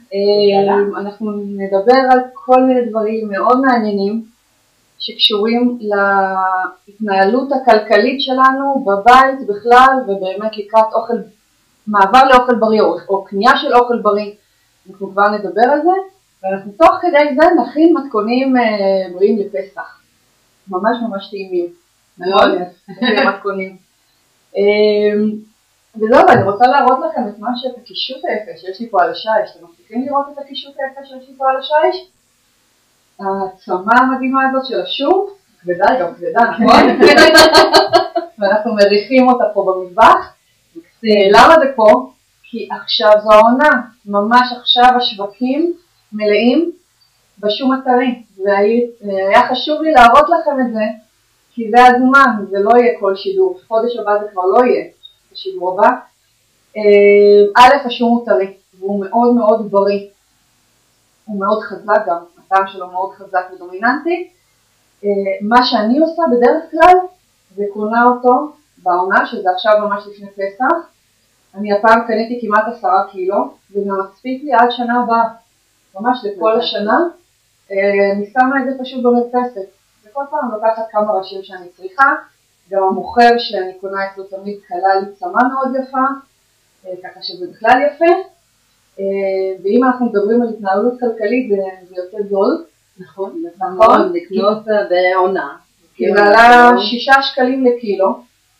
אנחנו נדבר על כל מיני דברים מאוד מעניינים שקשורים להתנהלות הכלכלית שלנו בבית בכלל, ובאמת לקראת מעבר לאוכל בריא או קנייה של אוכל בריא. אנחנו כבר נדבר על זה, ואנחנו תוך כדי זה נכין מתכונים בריאים לפסח. ממש ממש טעימים. מאוד מתכונים. וזהו, אני רוצה להראות לכם את הקישוט היפה שיש לי פה על השיש. אתם מצליחים לראות את הקישוט היפה שיש לי פה על השיש? הצמה המדהימה הזאת של השום, כבדה, גם כבדה, נכון? ואנחנו מריחים אותה פה במטבח. למה זה פה? כי עכשיו זו העונה, ממש עכשיו השווקים מלאים בשום הטרי. והיה חשוב לי להראות לכם את זה, כי זה הזמן, זה לא יהיה כל שידור. חודש הבא זה כבר לא יהיה בשידור הבא. השום הוא טרי, והוא מאוד מאוד בריא. הוא מאוד חזק גם, הטעם שלו מאוד חזק ודומיננטי. מה שאני עושה בדרך כלל, זה קונה אותו בעונה, שזה עכשיו ממש לפני פסח. אני הפעם קניתי כמעט 10 קילו, וזה מספיק לי עד שנה הבאה. ממש לכל השנה. אני שמה את זה פשוט במרפסת. וכל פעם לוקחת כמה ראשים שאני צריכה. גם המוכר שאני קונה אצלו תמיד קלה לי צמה מאוד יפה, ככה שזה בכלל יפה. ואם אנחנו מדברים על התנהלות כלכלית, זה יותר זול. נכון, נכון, לקנות בעונה. כי זה עלה 6 שקלים לקילו.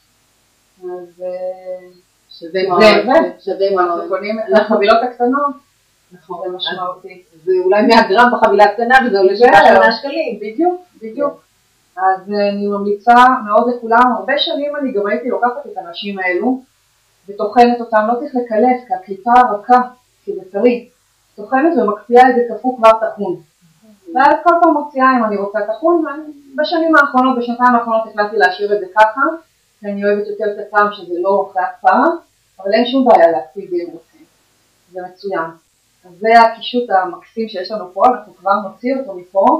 אז שווה מאוד. אנחנו קונים את החבילות הקטנות. נכון. זה משמעותי. זה אולי 100 גרם בחבילה הקטנה, וזה עולה 7 שקלים. בדיוק. אז אני ממליצה מאוד לכולם. הרבה שנים אני גם הייתי לוקחת את האנשים האלו, וטוחנת אותם, לא צריך לקלף, כי הקליפה הרכה, כי זה טרי. טוחנת ומקפיאה את זה כפו כבר תחון. ואז כל פעם מוציאה אם אני רוצה תחון, בשנים האחרונות, בשנתיים האחרונות החלטתי להשאיר את זה ככה, כי אני אוהבת יותר את הטעם שזה לא אחרי הקפאה, אבל אין שום בעיה להקפיא את זה אם רוצים. זה מצוין. אז זה הקישוט המקסים שיש לנו פה, אנחנו כבר נוציא אותו מפה,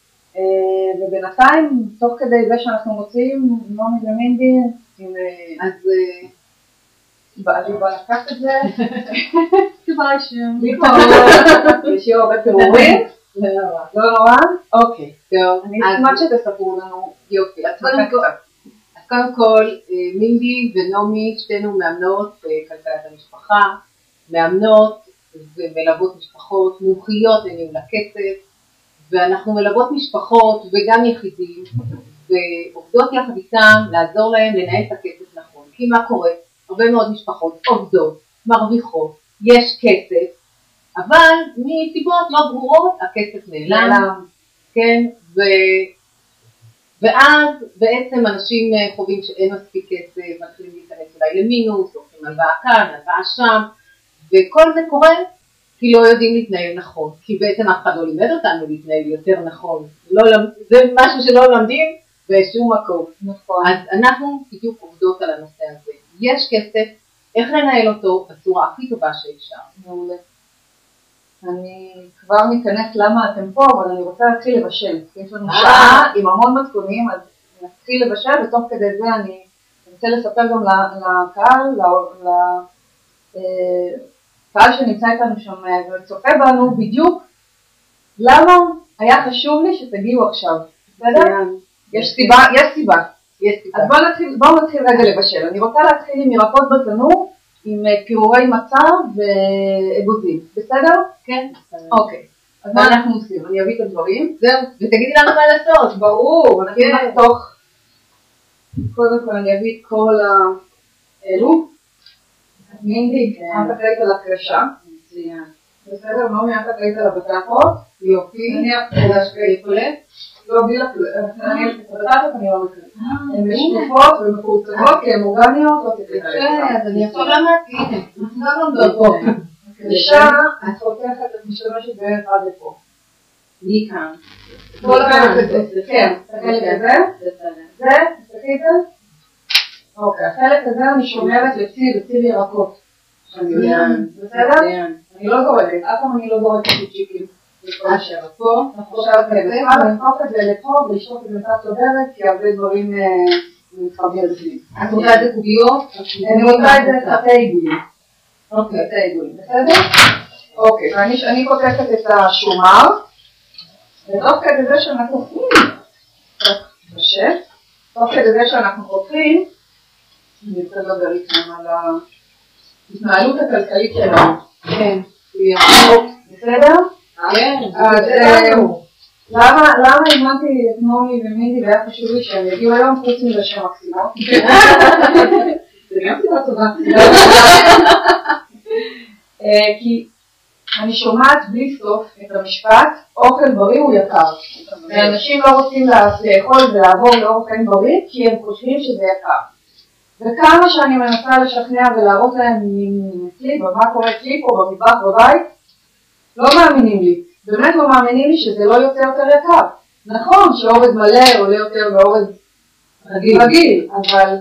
ובינתיים, תוך כדי זה שאנחנו מוציאים, נעמי ומינדי, אז אני באה לקחת את זה, כיוון שיהיו הרבה פירורים, לא נורא, אוקיי, טוב. אני אשמח שתספרו לנו יופי. אז קודם כל, מינדי ונעמי, שתינו מאמנות בכלכלת המשפחה, מאמנות ומלוות משפחות, מומחיות לניהול הכסף, ואנחנו מלוות משפחות וגם יחידים, ועובדות יחד איתם לעזור להם לנהל את הכסף נכון. כי מה קורה? הרבה מאוד משפחות עובדות, מרוויחות, יש כסף, אבל מסיבות לא ברורות הכסף נעלם, כן? ואז בעצם אנשים חווים שאין מספיק כסף, מתחילים להיכנס אולי למינוס, הולכים הלוואה כאן, הלוואה שם, וכל זה קורה כי לא יודעים להתנהל נכון, כי בעצם אף אחד לא לימד אותנו להתנהל יותר נכון, זה משהו שלא לומדים בשום מקום. נכון. אז אנחנו בדיוק עובדות על הנושא הזה. יש כסף, איך לנהל אותו בצורה הכי טובה שאפשר. מעולה. אני כבר ניכנס למה אתם פה, אבל אני רוצה להתחיל לבשל. יש לנו שעה עם המון מתכונים, אז נתחיל לבשל, ותוך כדי זה אני רוצה לספר גם לקהל שנמצא איתנו שם וצופה בנו בדיוק למה היה חשוב לי שתגיעו עכשיו. בסדר? יש סיבה. אז בואו נתחיל רגע לבשל. אני רוצה להתחיל עם ירקות בתנור, עם פירורי מצה ואגוזים. בסדר? כן. אוקיי. אז מה אנחנו עושים? אני אביא את הדברים. זהו, ותגידי לנו מה לעשות. ברור. אנחנו נחתוך. קודם כל אני אביא את כל האלו. מינדי, את אחראית על הקרשה. בסדר? נעמי, את אחראית על הבטטות. יופי. אני אחראית פולט. לא, בלי הבטטות אני לא מקראת. הן משקופות ומקורצבות כי הן אורגניות, לא תקראת. אז אני עכשיו למדתי. אנחנו לא לומדות פה. הקרשה, את חותכת, את משתמשת בערך עד לפה. מי כאן? כל החלק הזה. כן, החלק הזה. זה, תסתכלי את זה. אוקיי, החלק הזה אני שומרת לציל ירקות. בסדר? אני לא זורקת, אף פעם אני לא זורקת את צ'יקים. עכשיו פה, עכשיו נהפוך את זה לפה ולשרוק את זה קצת סודרת, כי הרבה דברים מתחבאים בפנים. את רוצה את זה קוביות? אני רוצה את זה תתי עיגולים. אוקיי, תתי עיגולים, בסדר? אוקיי, אני כותבת את השומר, ותוך כדי זה שאנחנו תוך כדי זה שאנחנו פותחים, אני רוצה לדבר איתכם על ההתנהלות הכלכלית שלנו. כן. בסדר? כן. למה הזמנתי את נעמי ומינדי והיה חשוב לי שהם יגיעו היום חוץ מזה שהם מקסימות? זה גם סיבה טובה. כי אני שומעת בלי סוף את המשפט, אוכל בריא הוא יקר. ואנשים לא רוצים לאכול ולעבור לאוכל בריא כי הם חושבים שזה יקר. וכמה שאני מנסה לשכנע ולהראות להם אצלי, ומה קורה אצלי פה במטבח בבית, לא מאמינים לי. באמת לא מאמינים לי שזה לא יוצא יותר יקר. נכון שאורז מלא עולה יותר מאורז רגיל, אבל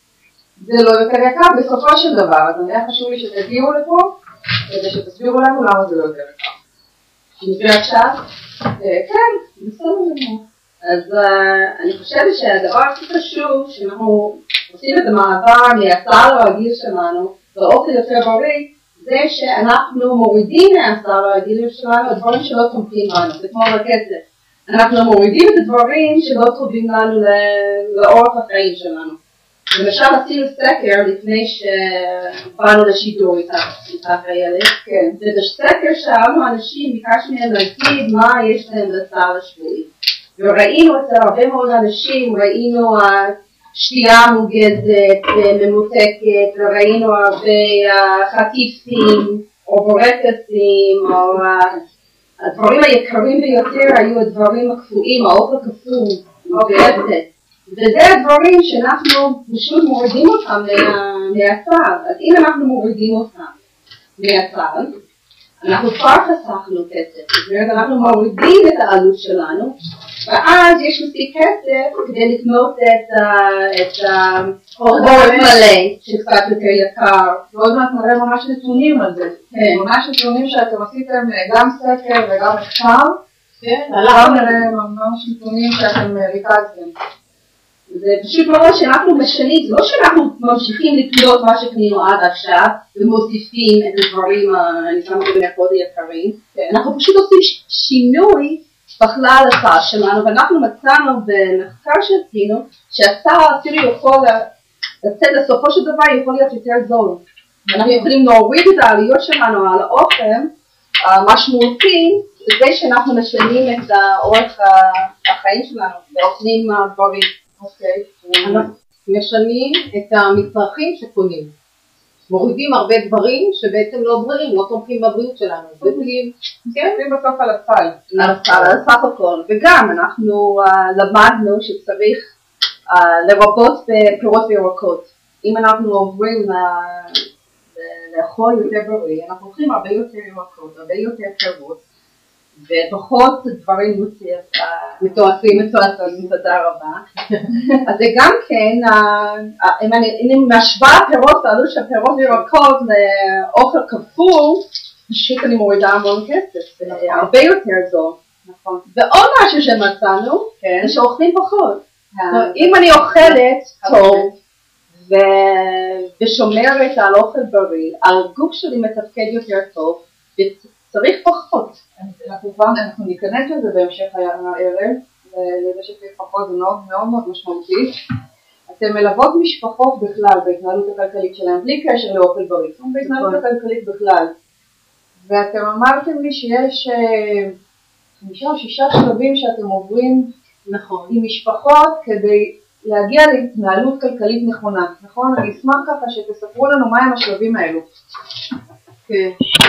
זה לא יותר יקר בסופו של דבר. אז היה חשוב לי שתגיעו לפה, כדי שתסבירו לנו למה זה לא יותר יקר. נפגע עכשיו? כן, בסדר לנו. אז אני חושבת שהדבר הכי חשוב שאנחנו עושים את המעבר מהסל הרגיל שלנו לאוכל יותר בריא, זה שאנחנו מורידים מהסל הרגיל שלנו את דברים שלא תומכים לנו, זה כמו בכסף. אנחנו מורידים את הדברים שלא טובים לנו לאורך החיים שלנו. למשל עשינו סקר לפני שבאנו לשידור איתך הילד, ובסקר שאלנו אנשים, ביקשנו מהם להגיד מה יש להם לסל השבועי. וראינו אצל הרבה מאוד אנשים, ראינו שתייה מוגזת וממותקת, וראינו הרבה חטיפים או בורקסים, או הדברים היקרים ביותר היו הדברים הקפואים, האוכל קפוא, מוגזת. וזה הדברים שאנחנו פשוט מורידים אותם מהסל. אז אם אנחנו מורידים אותם מהסל, אנחנו כבר חסכנו כסף. זאת אומרת, אנחנו מורידים את העלות שלנו, ואז יש מספיק כסף כדי לקנות את האורז מלא, שקצת יותר יקר. ועוד מעט נראה ממש נתונים על זה. ממש נתונים שאתם עשיתם גם סקר וגם מחקר. גם נראה ממש נתונים שאתם ריכזתם. זה פשוט מאוד שאנחנו משנים, זה לא שאנחנו ממשיכים לקנות מה שקנינו עד עכשיו ומוסיפים את הדברים, אני שמה את המאוד יקרים, אנחנו פשוט עושים שינוי בכלל הסל שלנו, ואנחנו מצאנו במחקר שעשינו שהסל אפילו יכול לצאת לסופו של דבר יכול להיות יותר זול. אנחנו יכולים להוריד את העלויות שלנו על האוכל משמעותי, זה שאנחנו משנים את אורך החיים שלנו ואוכלים דברים. אנחנו משנים את המצרכים שקונים, מורידים הרבה דברים שבעצם לא בריאים, לא תומכים בבריאות שלנו, כן, בסוף על הסל, על סך הכל. וגם אנחנו למדנו שצריך לרבות בפירות וירקות. אם אנחנו עוברים לאכול יותר בריא, אנחנו אוכלים הרבה יותר ירקות, הרבה יותר פירות, ופחות דברים מתועצים, תודה רבה. אז זה גם כן, אם אני משווה פירות, העלות של פירות וירקות לאוכל כפול, פשוט אני מורידה המון כסף, זה הרבה יותר זול. ועוד משהו שמצאנו, זה שאוכלים פחות. אם אני אוכלת טוב, ושומרת על אוכל בריא, הגוף שלי מתפקד יותר טוב, וצריך פחות. אנחנו ניכנס לזה בהמשך הערב, לזה שצריך פחות זה מאוד מאוד מאוד משמעותי. אתם מלוות משפחות בכלל בהתנהלות הכלכלית שלהם, בלי קשר לאוכל בריא, בהתנהלות הכלכלית בכלל. ואתם אמרתם לי שיש 5 או 6 שלבים שאתם עוברים עם משפחות כדי להגיע להתנהלות כלכלית נכונה, נכון? אני אשמח ככה שתספרו לנו מהם השלבים האלו. כן,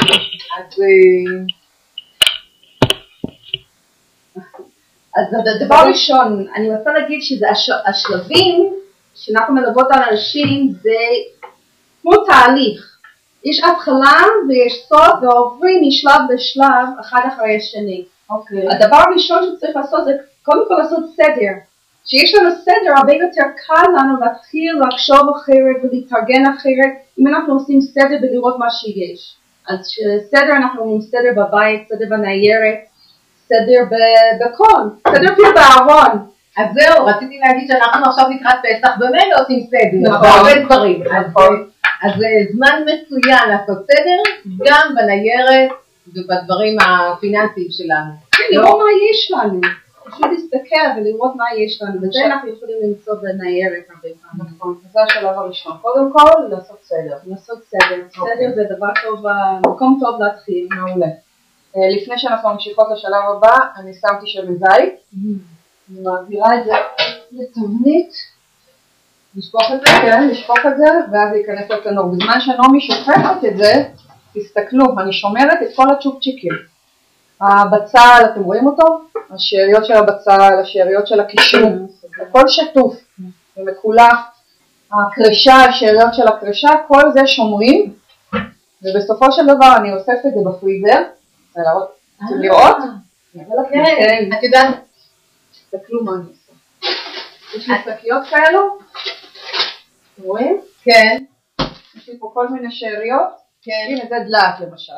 אז הדבר ראשון, אני רוצה להגיד שזה השלבים שאנחנו מלוות על אנשים זה כמו תהליך. יש התחלה ויש סוף ועוברים משלב לשלב אחד אחרי השני. הדבר הראשון שצריך לעשות זה קודם כל לעשות סדר. כשיש לנו סדר הרבה יותר קל לנו להתחיל לחשוב אחרת ולהתארגן אחרת אם אנחנו עושים סדר ולראות מה שיש. אז סדר אנחנו עושים סדר בבית, סדר בניירת, סדר בכל, סדר אפילו בארון. אז זהו, רציתי להגיד שאנחנו עכשיו לקראת פסח במילא עושים סדר, הרבה דברים. אז זה זמן מצוין לעשות סדר, גם בניירת, ובדברים הפיננסיים שלנו. לראות מה יש לנו, פשוט להסתכל ולראות מה יש לנו, וזה אנחנו יכולים למצוא בניירת הרבה פעמים. נכון, זה השלב הראשון. קודם כל, לעשות סדר. לעשות סדר, סדר זה דבר טוב, מקום טוב להתחיל. מעולה. לפני שאנחנו ממשיכות לשלב הבא, אני שמתי שמן זית, אני מעבירה את זה לתבנית, לשפוך את זה, כן, לשפוך את זה, ואז להיכנס לתנור. בזמן שנעמי שופכת את זה, תסתכלו, אני שומרת את כל הצ'ופצ'יקים. הבצל, אתם רואים אותו? השאריות של הבצל, השאריות של הקישור, הכל שטוף ומקולף, הקרשה, השאריות של הקרשה, כל זה שומרים, ובסופו של דבר אני אוספת את זה בפריזר, רוצים לראות? כן, את יודעת, תסתכלו מה אני עושה. יש לי שקיות כאלו, אתם רואים? כן. יש לי פה כל מיני שאריות, הנה זה דלעת למשל.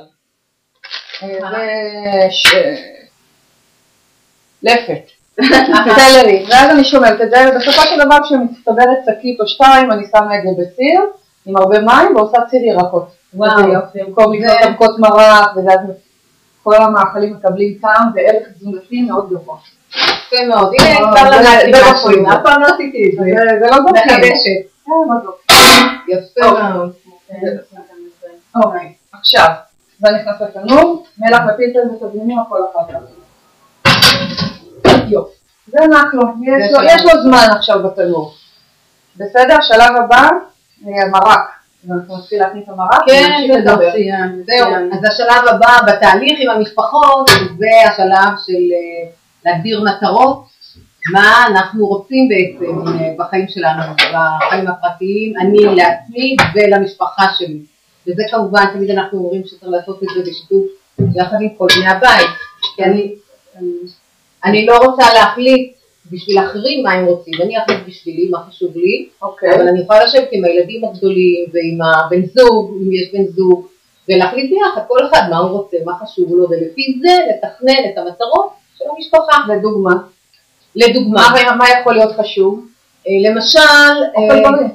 לפת, סלרי, ואז אני שומרת את זה, ובסופו של דבר כשמצטברת שקית או שתיים, אני שמה את זה בסיר, עם הרבה מים, ועושה ציר ירקות. וואו, במקום לקנות עמקות מרק, ואז כל המאכלים מקבלים טעם וערך תזונתי מאוד גבוה. יפה מאוד, הנה כבר למדתי משהו, אף פעם לא עשיתי את זה. זה לא דווקא. מחדשת. יפה מאוד. אוקיי, עכשיו, זה נכנס לתנור, מלח ופילטר ותבלינים, הכל אחר כך. יופי, זה נח לו, יש לו זמן עכשיו בתנור. בסדר, שלב הבא, מרק. אנחנו נתחיל להכניס את המרק. כן, זהו. אז השלב הבא בתהליך עם המשפחות, זה השלב של להגדיר מטרות, מה אנחנו רוצים בעצם בחיים שלנו, בחיים הפרטיים, אני לעצמי ולמשפחה שלי. וזה כמובן, תמיד אנחנו אומרים שצריך לעשות את זה בשיתוף יחד עם כל בני הבית. כי אני לא רוצה להחליט בשביל אחרים מה הם רוצים, אני אחליט בשבילי מה חשוב לי, אבל אני יכולה לשבת עם הילדים הגדולים ועם הבן זוג, אם יש בן זוג, ולהחליט ביחד כל אחד מה הוא רוצה, מה חשוב לו, ולפי זה לתכנן את המטרות של המשפחה. לדוגמה, מה יכול להיות חשוב? למשל, אוכל בריא.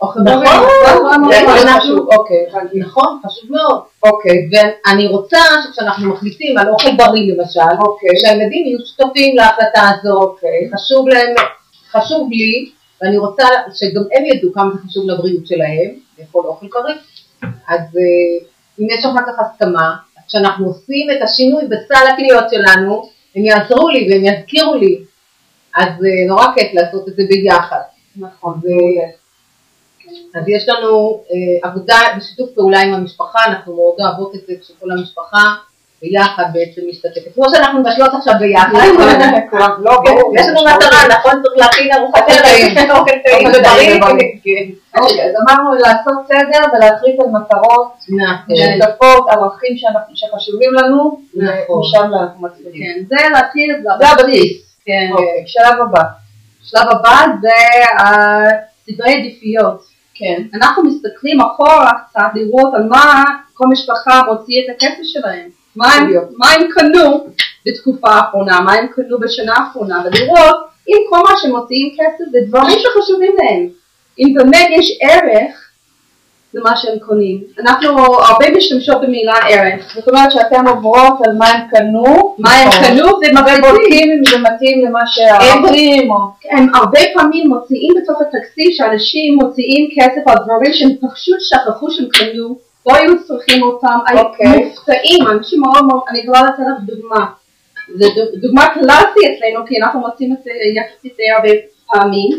נכון, חשוב מאוד. ואני רוצה שכשאנחנו מחליטים על אוכל בריא למשל, שהילדים יהיו שותפים להחלטה הזו, חשוב לי, ואני רוצה שגם הם ידעו כמה זה חשוב לבריאות שלהם, לאכול אוכל בריא. אז אם יש אחר כך הסכמה, כשאנחנו עושים את השינוי בסל הקניות שלנו, הם יעזרו לי והם יזכירו לי, אז נורא כיף לעשות את זה ביחד. נכון. אז יש לנו עבודה בשיתוף פעולה עם המשפחה, אנחנו מאוד אוהבות את זה כשכל המשפחה ביחד בעצם משתתפת. כמו שאנחנו משלות עכשיו ביחד. יש לנו מטרה, נכון? צריך להכין ארוחת ערב, אוכל טעים ובריא. אז אמרנו לעשות סדר ולהחליט על מטרות, שותפות, ערכים שחשובים לנו, ומשם אנחנו מצליחים. זה להתחיל, זה הבסיס. שלב הבא. שלב הבא זה סדרי עדיפויות. כן. אנחנו מסתכלים אחורה קצת לראות על מה כל משפחה מוציא את הכסף שלהם. מה הם קנו בתקופה האחרונה, מה הם קנו בשנה האחרונה, ולראות אם כל מה שמוציאים כסף זה דברים שחשובים להם. אם באמת יש ערך למה שהם קונים. אנחנו הרבה משתמשות במילה ערך. זאת אומרת שאתם עוברות על מה הם קנו, ובודקים אם זה מתאים למה שהערכים. הם הרבה פעמים מוציאים בתוך התקציב שאנשים מוציאים כסף על דברים שהם פשוט שכחו שהם קנו, לא היו צריכים אותם, היו מופתעים, אנשים מאוד מאוד, אני יכולה לתת לך דוגמה. זו דוגמה קלאסית אצלנו, כי אנחנו מוצאים את זה יחסית די הרבה פעמים.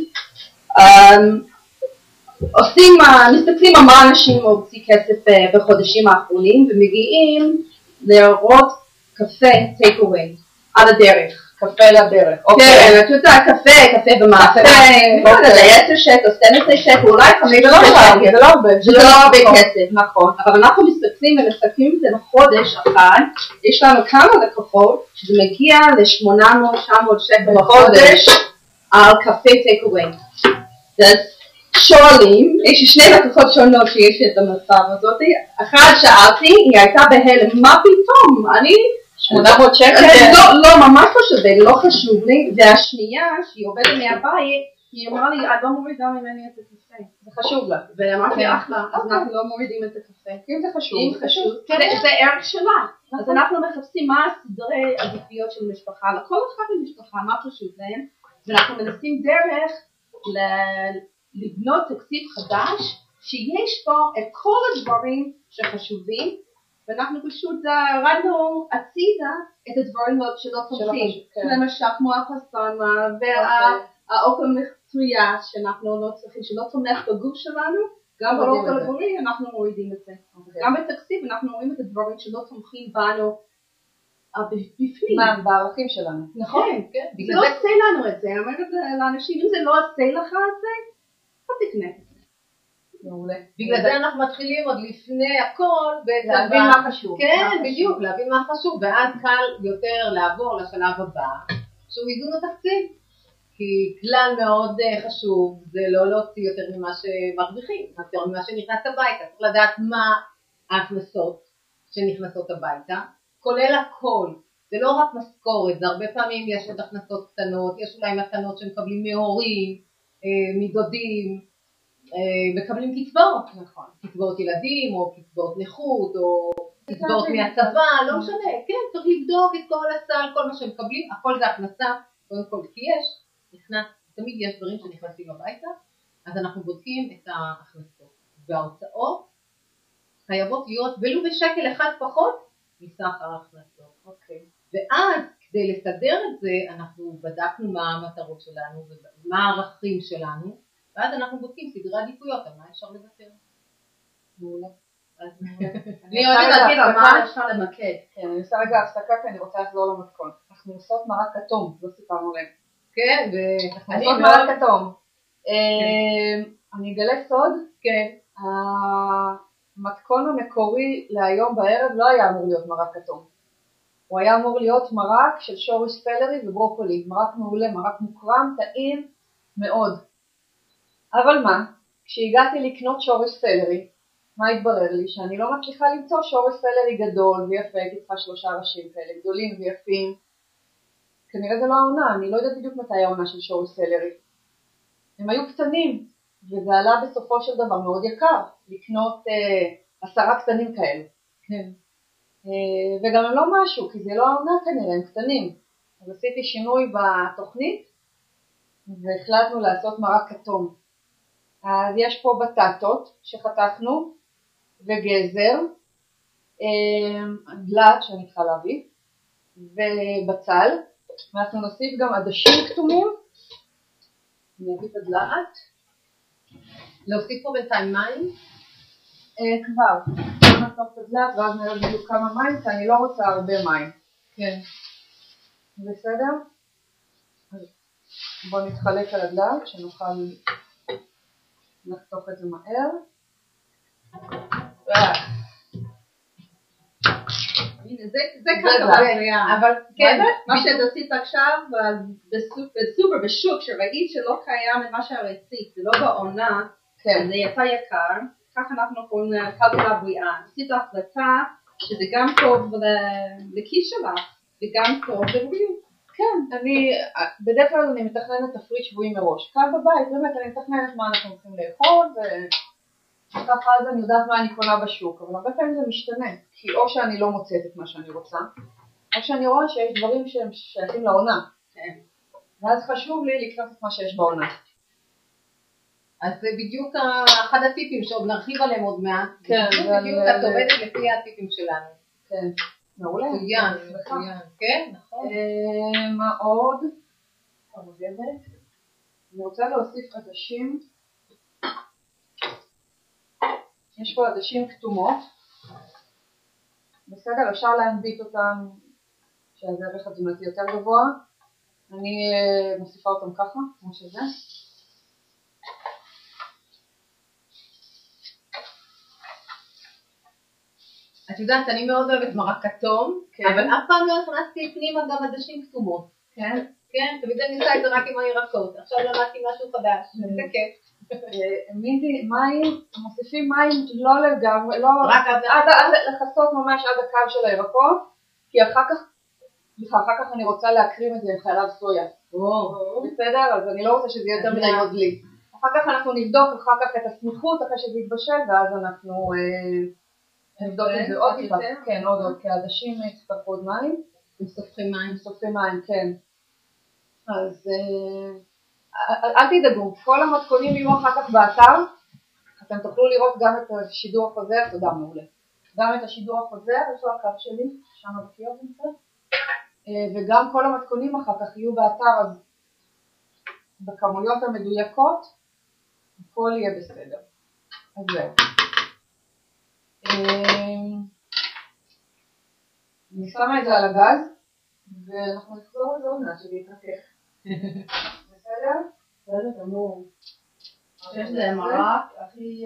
מסתכלים על מה אנשים מוציא כסף בחודשים האחרונים, ומגיעים לראות קפה טייק אווי על הדרך. קפה לדרך. כן, את יודעת, קפה במאפה, זה 10 שקל, 12 שקל, אולי 5 שקל. זה לא הרבה כסף, נכון. אבל אנחנו מסתכלים ומסתכלים את זה בחודש אחד, יש לנו כמה לקוחות שזה מגיע ל-800-900 שקל בחודש על קפה טייק אווי. שואלים, יש שני לקוחות שונות שיש את המצב הזאת, אחת שאלתי, היא הייתה בהלם, מה פתאום, אני 800 שקל? לא, ממש לא שווה, לא חשוב לי, והשנייה שהיא עובדת מהבית, היא אמרה לי, את לא מורידה ממני את הקפה, זה חשוב לה, ואמרתי אחלה, אז אנחנו לא מורידים את הקפה, אם זה חשוב, זה ערך שלה, אז אנחנו מחפשים מה הסדרי עדיפויות של משפחה, לכל אחד במשפחה, מה חשוב להם, ואנחנו מנסים דרך לבנות תקציב חדש, שיש בו את כל הדברים שחשובים, ואנחנו פשוט רדנו הצידה את הדברים שלא תומכים, למשל כמו הפסטרמה והאוכל מחטויה שאנחנו לא צריכים, שלא תומך בגוף שלנו, גם באוכל הגורי אנחנו מורידים את זה. גם בתקציב אנחנו רואים את הדברים שלא תומכים בנו בפנים. מה, בערכים שלנו. נכון, זה לא עושה לנו את זה, אני אומרת לאנשים, אם זה לא עושה לך את זה, לא תקנה. מעולה. בגלל זה אנחנו מתחילים עוד לפני הכל, להבין מה חשוב. כן, בדיוק, להבין מה חשוב, ואז קל יותר לעבור לשלב הבא, שהוא איזון התקציב. כי כלל מאוד חשוב זה לא להוציא יותר ממה שמרוויחים, יותר ממה שנכנס הביתה. צריך לדעת מה ההכנסות שנכנסות הביתה, כולל הכל. זה לא רק משכורת, זה הרבה פעמים יש עוד הכנסות קטנות, יש אולי מתנות שמקבלים מהורים, מדודים, מקבלים קצבאות, נכון. קצבאות ילדים או קצבאות נכות או קצבאות מהצבא, לא משנה. כן, צריך לבדוק את כל הסל, כל מה שמקבלים, הכל זה הכנסה, קודם כל כי יש. נכנס, תמיד יש דברים שנכנסים הביתה, אז אנחנו בודקים את ההכנסות. וההוצאות חייבות להיות ולו בשקל אחד פחות מסך ההכנסות. אוקיי. ואז כדי לסדר את זה, אנחנו בדקנו מה המטרות שלנו ומה הערכים שלנו, ואז אנחנו בודקים סדרי עדיפויות על מה אפשר לוותר. מעולה. אני אוהבת להגיד על מה אפשר למקד. כן, אני עושה רגע הפסקה כי אני רוצה לחזור למתכון. אנחנו עושות מרק כתום, לא סיפרנו להם. כן, אני מרק כתום. אני אגלה סוד. כן. המתכון המקורי להיום בערב לא היה אמור להיות מרק כתום. הוא היה אמור להיות מרק של שורש סלרי וברוקולי. מרק מעולה, מרק מוקרם, טעים מאוד. אבל מה? כשהגעתי לקנות שורש סלרי, מה התברר לי? שאני לא מצליחה למצוא שורש סלרי גדול ויפה, הייתי צריכה 3 ראשים כאלה, גדולים ויפים. כנראה זה לא העונה, אני לא יודעת בדיוק מתי העונה של שורש סלרי. הם היו קטנים, וזה עלה בסופו של דבר מאוד יקר, לקנות 10 קטנים כאלה. כן. וגם הם לא משהו, כי זה לא העונה כנראה, הם קטנים. אז עשיתי שינוי בתוכנית, והחלטנו לעשות מרק כתום. אז יש פה בטטות שחתכנו, וגזר, דלעת שאני צריכה להביא, ובצל, ואנחנו נוסיף גם עדשים כתומים. אני אביא את הדלעת. להוסיף פה בינתיים מים? כבר. נחתוך את הדלעת ואז נראה בדיוק כמה מים, כי אני לא רוצה הרבה מים. כן. בסדר? בואו נתחלק על הדלעת, שנוכל לחתוך את זה מהר. זה ככה, אבל כן, מה שאת עשית עכשיו בסופר, בשוק, שראית שלא קיים מה שהרצית, זה לא בעונה, זה יצא יקר, ככה אנחנו קוראים כלכלה בריאה. עשית החלטה שזה גם טוב לכיס שלך, וגם טוב לבריאות. כן, בדרך כלל אני מתכננת תפריט שבועי מראש. כאן בבית, באמת אני מתכננת מה אנחנו צריכים לאכול, וככה אז אני יודעת מה אני קונה בשוק, אבל הרבה פעמים זה משתנה, כי או שאני לא מוצאת את מה שאני רוצה, או שאני רואה שיש דברים שהם שייכים לעונה. ואז חשוב לי לקנות את מה שיש בעונה. אז זה בדיוק אחד הטיפים שעוד נרחיב עליהם עוד מעט. כן. בדיוק את עובדת לפי הטיפים שלנו. כן. מעולה. מצוין. כן, נכון. מה עוד? אני רוצה להוסיף עדשים. יש פה עדשים כתומות. בסדר, אפשר להנביט אותם שהזה ערך התזונתי יותר גבוה. אני מוסיפה אותם ככה, כמו שזה. את יודעת, אני מאוד אוהבת מרק כתום, אבל אף פעם לא הכנסתי פנימה גם עדשים כתומות. כן? כן, תמיד אני עושה את זה רק עם הירקות. עכשיו למדתי משהו חדש, זה כיף. מים, מוסיפים מים לא לגמרי, לא לחסות ממש עד הקו של הירקות, כי אחר כך אני רוצה להקרים את זה עם חלב סויה. בסדר? אז אני לא רוצה שזה יהיה יותר מדי נוזלי. אחר כך אנחנו נבדוק אחר כך את הסמיכות אחרי שזה יתבשל, ואז אנחנו נבדוק את זה עוד קצת, כן, עוד, כי העדשים יצטרכו עוד מים. מסופים מים, כן. אז אל תדאגו, כל המתכונים יהיו אחר כך באתר, אתם תוכלו לראות גם את השידור החוזר, תודה מעולה. גם את השידור החוזר, יש לו הקו שלי, שם בקיוסק נמצא, וגם כל המתכונים אחר כך יהיו באתר, אז בכמויות המדויקות, הכל יהיה בסדר. אז זהו. אני שמה את זה על הגז, ואנחנו נחזור לזה עוד מעט להתרכך. בסדר? בסדר, תמור. שיש זה מרק, הכי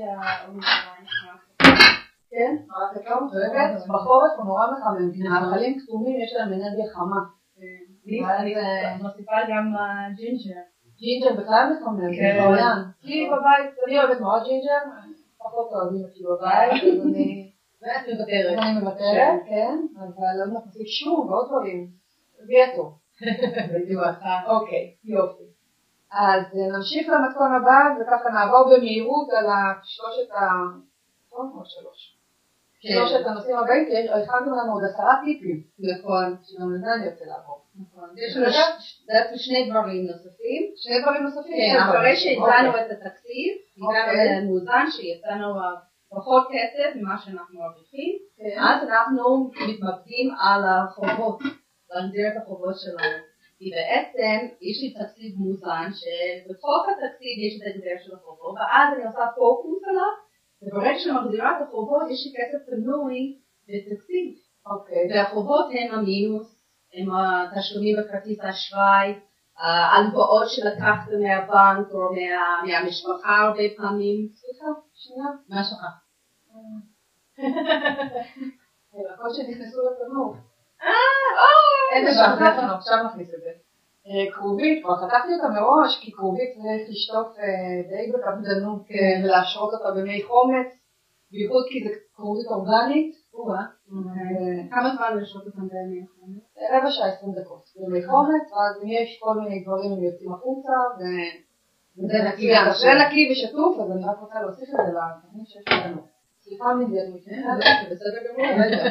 כן, מרק יותר מפרקת. בחורף הוא נורא מחמם, כי מאכלים כתומים יש להם אנרגיה חמה. אני מוסיפה גם ג'ינג'ר. ג'ינג'ר בכלל מחמם, זה בעולם. כי בבית, אני אוהבת מאוד ג'ינג'ר, פחות אוהבים אותי בבית, אז אני... ואת מוותרת. אני מוותרת, כן, אבל לא נחזיק שום ועוד דברים. ויאטו. אוקיי, יופי. אז נמשיך למתכון הבא, וככה נעבור במהירות על שלושת הנושאים הבאים, כי הכנתם לנו עוד 10 טיפים. נכון. שגם לזה אני רוצה לעבור. יש לנו שני דברים נוספים. שני דברים נוספים? כן, אחרי שהצענו את התקציב, הגענו למאזן שיצאנו פחות כסף ממה שאנחנו מרוויחים, אז אנחנו מתמקדים על החובות, להגדיר את החובות שלנו. כי בעצם יש לי תקציב מאוזן, שבתוך התקציב יש את ההגדר של החובות, ואז אני עושה פוקוס עליו, וברגע שאני מחזירה את החובות, יש לי כסף פנוי בתקציב. והחובות הם המינוס, הם התשלומים בכרטיס האשראי, הלוואות שלקחת מהבנק או מהמשפחה הרבה פעמים. סליחה, שנייה. מה שלך? הכל שנכנסו לתנור. איזה בעיה, עכשיו נכניס את זה. קרובית, כבר חתכתי אותה מראש, כי קרובית צריך לשטוף די בקפדנות ולהשרות אותה במי חומץ, בייחוד כי זה קרובית אורגנית. כמה זמן לשרות אותם במי חומץ? רבע שעה 20 דקות במי חומץ, ואז אם יש כל מיני דברים הם יוצאים החוצה, וזה נקי ושטוף, אז אני רק רוצה להוסיף את זה לתכנית שיש לנו. סליחה מדיאלית, זה בסדר גמור.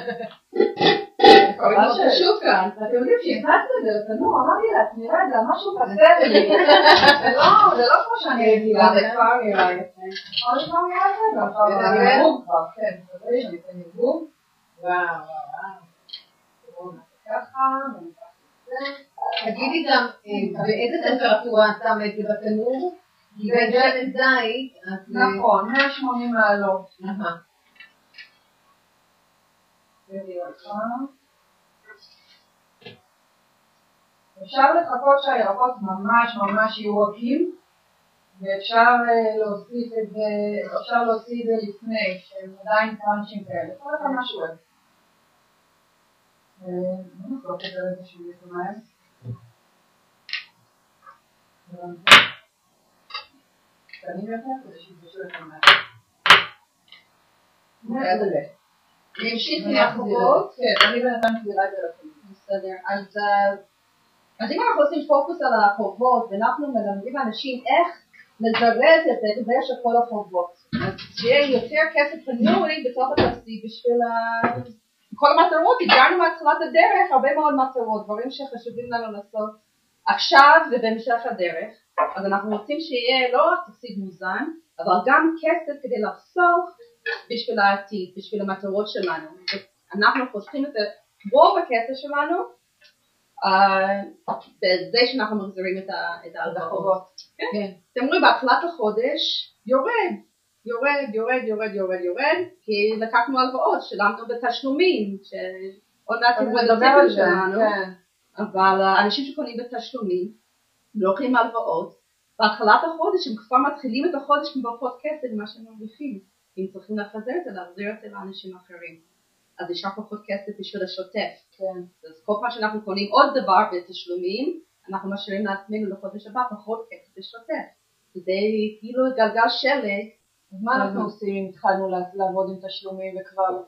אבל שוב כאן, ואתם יודעים שהכנסנו את זה לתנור, אמרתי לעצמי, רגע, משהו חסר לי. זה לא כמו שאני רגילה. זה כבר נראה יפה. זה כבר נראה יפה, זה נראה כבר, כן. זה יש לי את הנרגום. וואו. בואו נעשה ככה, וניקח את זה. תגידי גם, באיזה טמפרטורה את שמת בתנור? כי בגלל זית, נכון, 180 מעלות. אפשר לחכות שהירקות ממש יהיו רכים, ואפשר להוסיף את זה, לפני, שהם עדיין קראנצ'ים כאלה. כל אחד משהו אוהב. בוא נחלוק את זה איזשהו יתומיים. קטנים יותר, כדי שיתבשו יתומיים. נמשיך מהחובות. כן, אני בינתיים סבירה את זה לפעמים. בסדר. אז אם אנחנו עושים פוקוס על החובות, ואנחנו מלמדים אנשים איך לזרז את ההחזר של כל החובות. אז שיהיה יותר כסף פנוי בתוך התקציב בשביל כל המטרות. הגענו מהתחלת הדרך הרבה מאוד מטרות, דברים שחשובים לנו לעשות עכשיו ובהמשך הדרך. אז אנחנו רוצים שיהיה לא רק תקציב מאוזן, אבל גם כסף כדי לחסוך בשביל העתיד, בשביל המטרות שלנו. אנחנו חוסכים את רוב הכסף שלנו, בזה שאנחנו מחזירים את ההלוואות. אתם רואים, בהתחלת החודש יורד, כי לקחנו הלוואות, שלמנו בתשלומים, שעוד מעט נדבר על זה שלנו, אבל אנשים שקונים בתשלומים, לוקחים הלוואות, בהתחלת החודש הם כבר מתחילים את החודש עם פחות כסף ממה שהם מרוויחים, אם צריכים להחזיר את זה, להחזיר את זה לאנשים אחרים. אז יש פחות כסף בשביל השוטף. אז כל פעם שאנחנו קונים עוד דבר בתשלומים, אנחנו משאירים לעצמנו לחודש הבא פחות כסף בשוטף. זה כאילו גלגל שלג. אז מה אנחנו עושים אם התחלנו לעבוד עם תשלומים וכבר...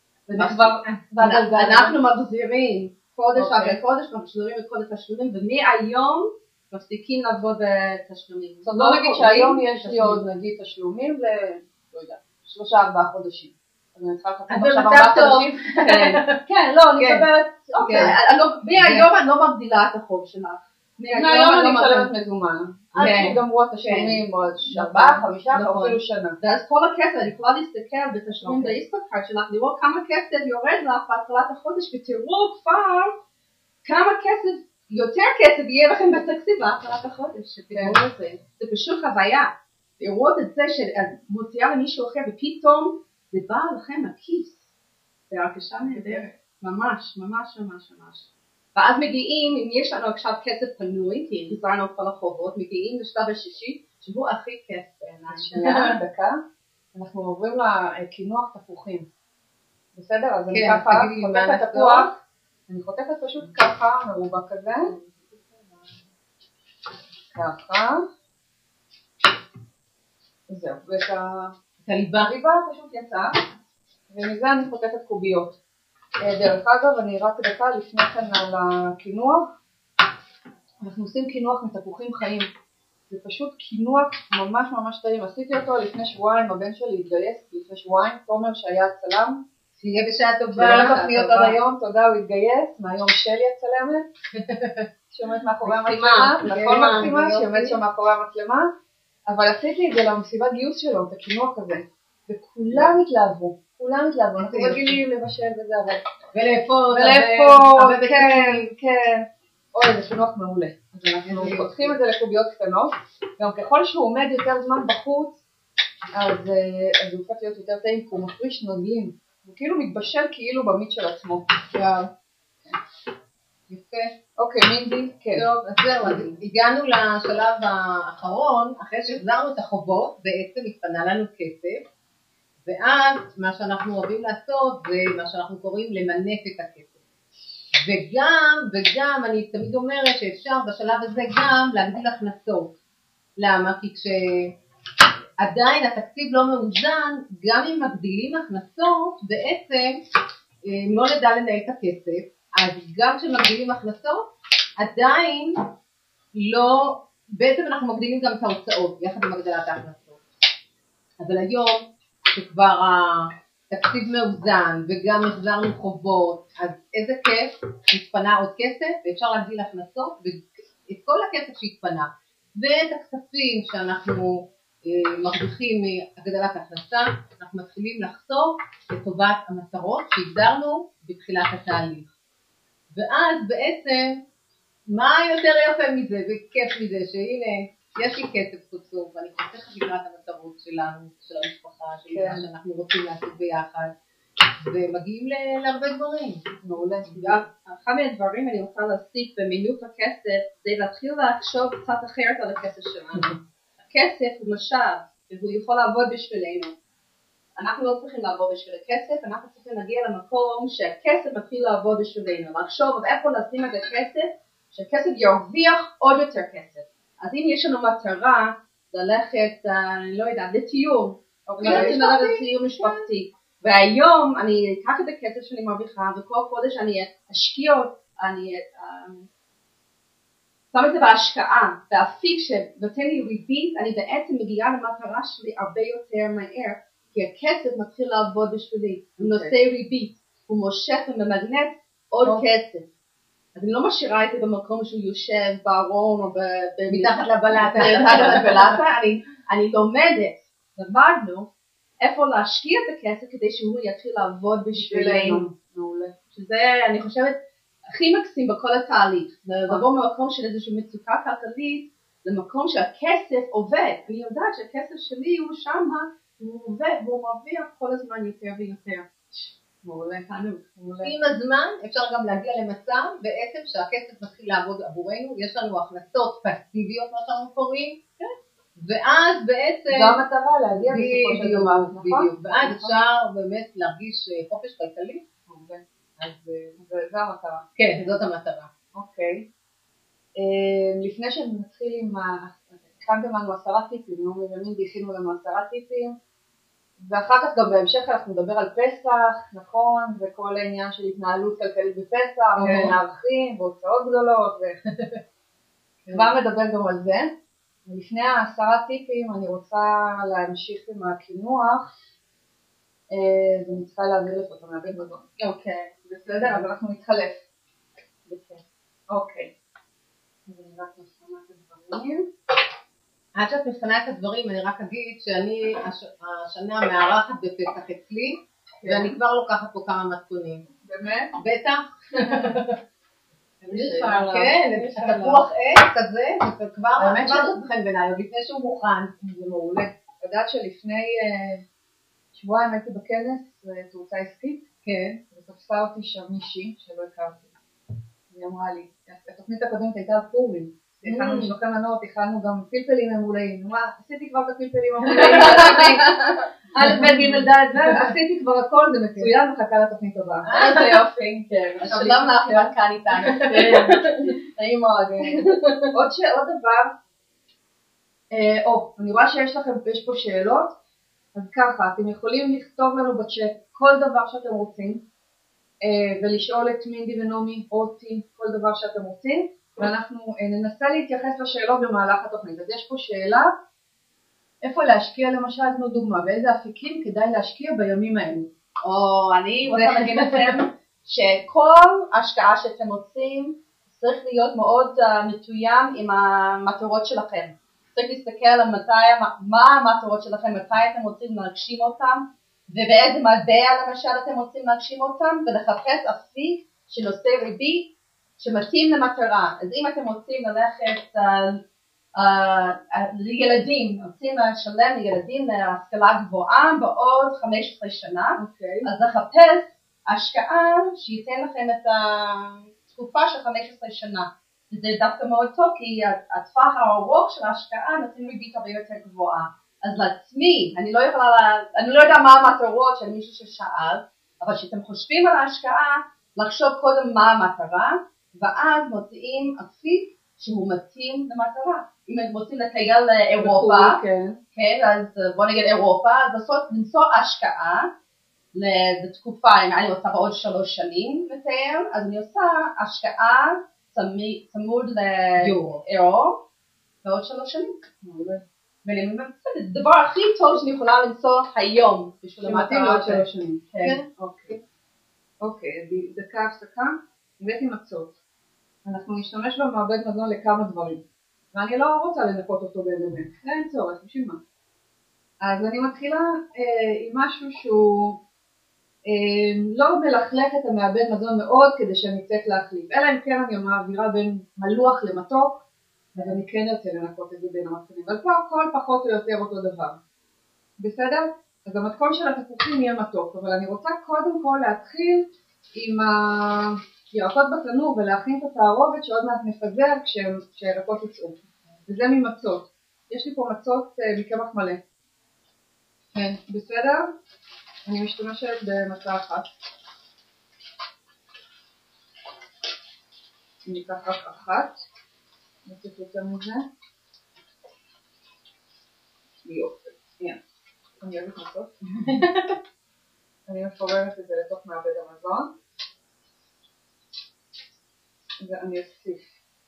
אנחנו מחזירים חודש אחרי חודש, מחזירים את כל התשלומים, ומהיום מפסיקים לעבוד בתשלומים. זאת אומרת, לא נגיד שהיום יש לי עוד נגיד תשלומים ל... לא יודע, 3-4 חודשים. אני צריכה לחכות אז עכשיו במצב 4 טוב. חודשים. כן, לא, אני מדברת, אוקיי, מהיום אני לא מגדילה את החוב שלך. מהיום אני משלמת מזומן. אז כן. שיגמרו התשלומים עוד 4, 5 או אפילו שנה. ואז כל הכסף, אני יכולה להסתכל בתשלום באינסטגרם שלך, לראות כמה כסף יורד לך בהתחלת החודש, ותראו כבר כמה כסף, יותר כסף יהיה לכם בתקציב בהתחלת החודש, שתראו את זה. זה פשוט חוויה. לראות את זה שאת מוציאה למישהו אחר, ופתאום זה בא לכם לכיס. זה הרגשה נהדרת. ממש, ממש, ממש, ממש. ואז מגיעים, אם יש לנו עכשיו כסף פנוי, כי הזרנו את כל החובות, מגיעים לשלב השישי, שהוא הכי כיף בעיניי. שנייה, דקה, אנחנו עוברים לקינוח תפוחים. בסדר? אז אני כן, ככה תגידי לי מה חותכת אנחנו- תפוח, אני חותכת פשוט ככה, מרובע כזה. ככה. זהו, ואת הליבה. הריבה פשוט יצאה, ומזה אני חותכת קוביות. דרך אגב, אני רק דקה לפני כן על הקינוח. אנחנו עושים קינוח מתפוחים חיים. זה פשוט קינוח ממש ממש טעים. עשיתי אותו לפני שבועיים, הבן שלי התגייס לפני שבועיים, תומר שהיה הצלם. שיהיה בשעה טובה. שלא תוכניות עד היום, תודה, הוא התגייס. מהיום שלי הצלמת, שעומדת מאחורי המצלמה, נכון מקסימה, שעומדת שם מאחורי המצלמה. אבל עשיתי את זה למסיבת גיוס שלו, את הקינוח הזה. וכולם התלהבו, כולם התלהבו. אנחנו רגילים לבשל וזה, אבל... ולאפות. כן, כן. אוי, זה קינוח מעולה. אז אנחנו פותחים את זה לקוביות קטנות, גם ככל שהוא עומד יותר זמן בחוץ, אז הוא הופך להיות יותר טעים, כי הוא מפריש נוזלים. הוא כאילו מתבשל כאילו במיץ של עצמו. יפה. אוקיי, מינדי, כן. טוב, אז זהו, אז הגענו לשלב האחרון, אחרי שהחזרנו את החובות, בעצם התפנה לנו כסף, ואז מה שאנחנו אוהבים לעשות זה מה שאנחנו קוראים למנף את הכסף. וגם אני תמיד אומרת שאפשר בשלב הזה גם להגדיל הכנסות. למה? כי כשעדיין התקציב לא מאוזן, גם אם מגדילים הכנסות, בעצם לא נדע לנהל את הכסף, אז גם כשמגדילים הכנסות, עדיין לא, בעצם אנחנו מגדילים גם את ההוצאות, יחד עם הגדלת ההכנסות. אבל היום, שכבר התקציב מאוזן וגם החזרנו חובות, אז איזה כיף, התפנה עוד כסף, ואפשר להגדיל הכנסות, ואת כל הכסף שהתפנה, ואת הכספים שאנחנו מרוויחים מהגדלת ההכנסה, אנחנו מתחילים לחסוך לטובת המטרות שהגדרנו בתחילת התהליך. ואז בעצם, מה יותר יפה מזה וכיף מזה, שהנה, יש לי כסף סוף סוף, ואני חוסכת לקראת המטרות שלנו, של המשפחה, של מה שאנחנו רוצים לעשות ביחד, ומגיעים להרבה דברים. מעולה. אחד מהדברים אני רוצה להוסיף במינוף הכסף, זה להתחיל לחשוב קצת אחרת על הכסף שלנו. הכסף הוא משאב, והוא יכול לעבוד בשבילנו. אנחנו לא צריכים לעבוד בשביל הכסף, אנחנו צריכים להגיע למקום שהכסף מתחיל לעבוד בשבילנו. לחשוב איפה נשים את הכסף, שהכסף ירוויח עוד יותר כסף. אז אם יש לנו מטרה ללכת, אני לא יודעת, לטיול, לטיול משפחתי, והיום אני אקח את הכסף שאני מרוויחה, וכל חודש אני אשקיע, אני שם את זה בהשקעה, באפיק שנותן לי ריבית, אני בעצם מגיעה למטרה שלי הרבה יותר מהר, כי הכסף מתחיל לעבוד בשבילי, הוא נושא ריבית, הוא מושך וממגנט עוד כסף. אז אני לא משאירה את זה במקום שהוא יושב בארון או מתחת לבלטה. אני לומדת, למדנו, איפה להשקיע את הכסף כדי שהוא יתחיל לעבוד בשבילנו. שזה, אני חושבת, הכי מקסים בכל התהליך. לבוא ממקום של איזושהי מצוקה כלכלית, למקום שהכסף עובד. אני יודעת שהכסף שלי הוא שם, הוא עובד והוא מרוויח כל הזמן יותר ויותר. מעולה. עם הזמן אפשר גם להגיע למצב בעצם שהכסף מתחיל לעבוד עבורנו, יש לנו הכנסות פסיביות מה שאנחנו קוראים, ואז בעצם... זו המטרה להגיע בסופו של דבר, נכון? בדיוק, ואז אפשר באמת להרגיש חופש כלכלי. אז זו המטרה. כן, זאת המטרה. אוקיי. לפני שנתחיל עם הכנתם לנו 10 טיפים, נעמי ומינדי הכינו לנו 10 טיפים, ואחר כך גם בהמשך אנחנו נדבר על פסח, נכון, וכל העניין של התנהלות כלכלית בפסח, ומארחים, והוצאות גדולות, כבר נדבר גם על זה. ולפני 10 טיפים אני רוצה להמשיך עם הקינוח. אז אני צריכה להעביר לפה את המעבד מזון. אוקיי. בסדר? אז אנחנו נתחלף. אוקיי. אז אני רק מפנה את הדברים. עד שאת מפנה את הדברים, אני רק אגיד שאני השנה מארחת בפסח אצלי, ואני כבר לוקחת פה כמה מתכונים. באמת? בטח. כן, התפוח עץ כזה, זה כבר זאת לכם בעיניי, לפני שהוא מוכן. זה מעולה. יודעת שלפני שבועיים הייתי בכנס תאוצה עסקית, כן. ותפסה אותי שם מישהי שלא הכרתי. היא אמרה לי, התוכנית הקודמת הייתה על פורים. הכנו משלוחי מנות, הכנו גם פלפלים ממולאים. עשיתי כבר את הפלפלים המולאים, א' ב' ג' ד' עשיתי כבר הכל, זה מצוין, מחכה לתוכנית הבאה. זה יופי. כן. שלום לך, בת כאן איתנו. נעים מאוד. עוד דבר, אני רואה שיש פה שאלות, אז ככה, אתם יכולים לכתוב לנו בצ'אט כל דבר שאתם רוצים, ולשאול את מינדי ונומי או אותי כל דבר שאתם רוצים, ואנחנו ננסה להתייחס לשאלות במהלך התוכנית. אז יש פה שאלה, איפה להשקיע למשל, תנו דוגמה, באיזה אפיקים כדאי להשקיע בימים האלו? אני רוצה להגיד לכם שכל השקעה שאתם עושים צריך להיות מאוד מתוים עם המטרות שלכם. צריך להסתכל על מה המטרות שלכם, מתי אתם רוצים להגשים אותם, ובאיזה מדע למשל אתם רוצים להגשים אותם, ולחפש אפיק שנושא ריבית שמתאים למטרה. אז אם אתם רוצים ללכת לילדים, רוצים לשלם לילדים להשכלה גבוהה בעוד 15 שנה, אז לחפש השקעה שייתן לכם את התקופה של 15 שנה. וזה דווקא מאוד טוב, כי הטווח הארוך של ההשקעה נותן ריבית הרבה יותר גבוהה. אז לעצמי, אני לא יודע מה המטרות של מישהו ששאל, אבל כשאתם חושבים על ההשקעה, לחשוב קודם מה המטרה, ואז מוצאים אפיק שהוא מתאים למטרה. אם אתם רוצים לטייל לאירופה, כן, אז בוא נגיד אירופה, אז למצוא השקעה לתקופה, אם אני עושה בעוד 3 שנים לטייל, אז אני עושה השקעה צמוד לאירו בעוד 3 שנים. זה הדבר הכי טוב שאני יכולה למצוא היום בשביל שמתאים לעוד 3 שנים. כן. אוקיי, דקה הפסקה, הבאתי מצות. אנחנו נשתמש במעבד מזון לכמה דברים, ואני לא רוצה לנקות אותו באמת, אין צורך, בשביל מה? אז אני מתחילה עם משהו שהוא לא מלכלך את המעבד מזון מאוד כדי שאני צריך להחליף, אלא אם כן אני מעבירה בין מלוח למתוק, אז אני כן רוצה לנקות את זה בין המתכונים, אבל פה הכל פחות או יותר אותו דבר. בסדר? אז המתכון של התפוחים יהיה מתוק, אבל אני רוצה קודם כל להתחיל עם הירקות בתנור ולהכין את התערובת שעוד מעט נפזר כשהירקות יצאו. וזה ממצות. יש לי פה מצות מקמח מלא. כן, בסדר? אני משתמשת במצה אחת. אני אקח רק אחת. נצטרך יותר מזה. יופי. אני אוהבת מצות. אני מפוררת את זה לתוך מעבד המזון. ואני אוסיף.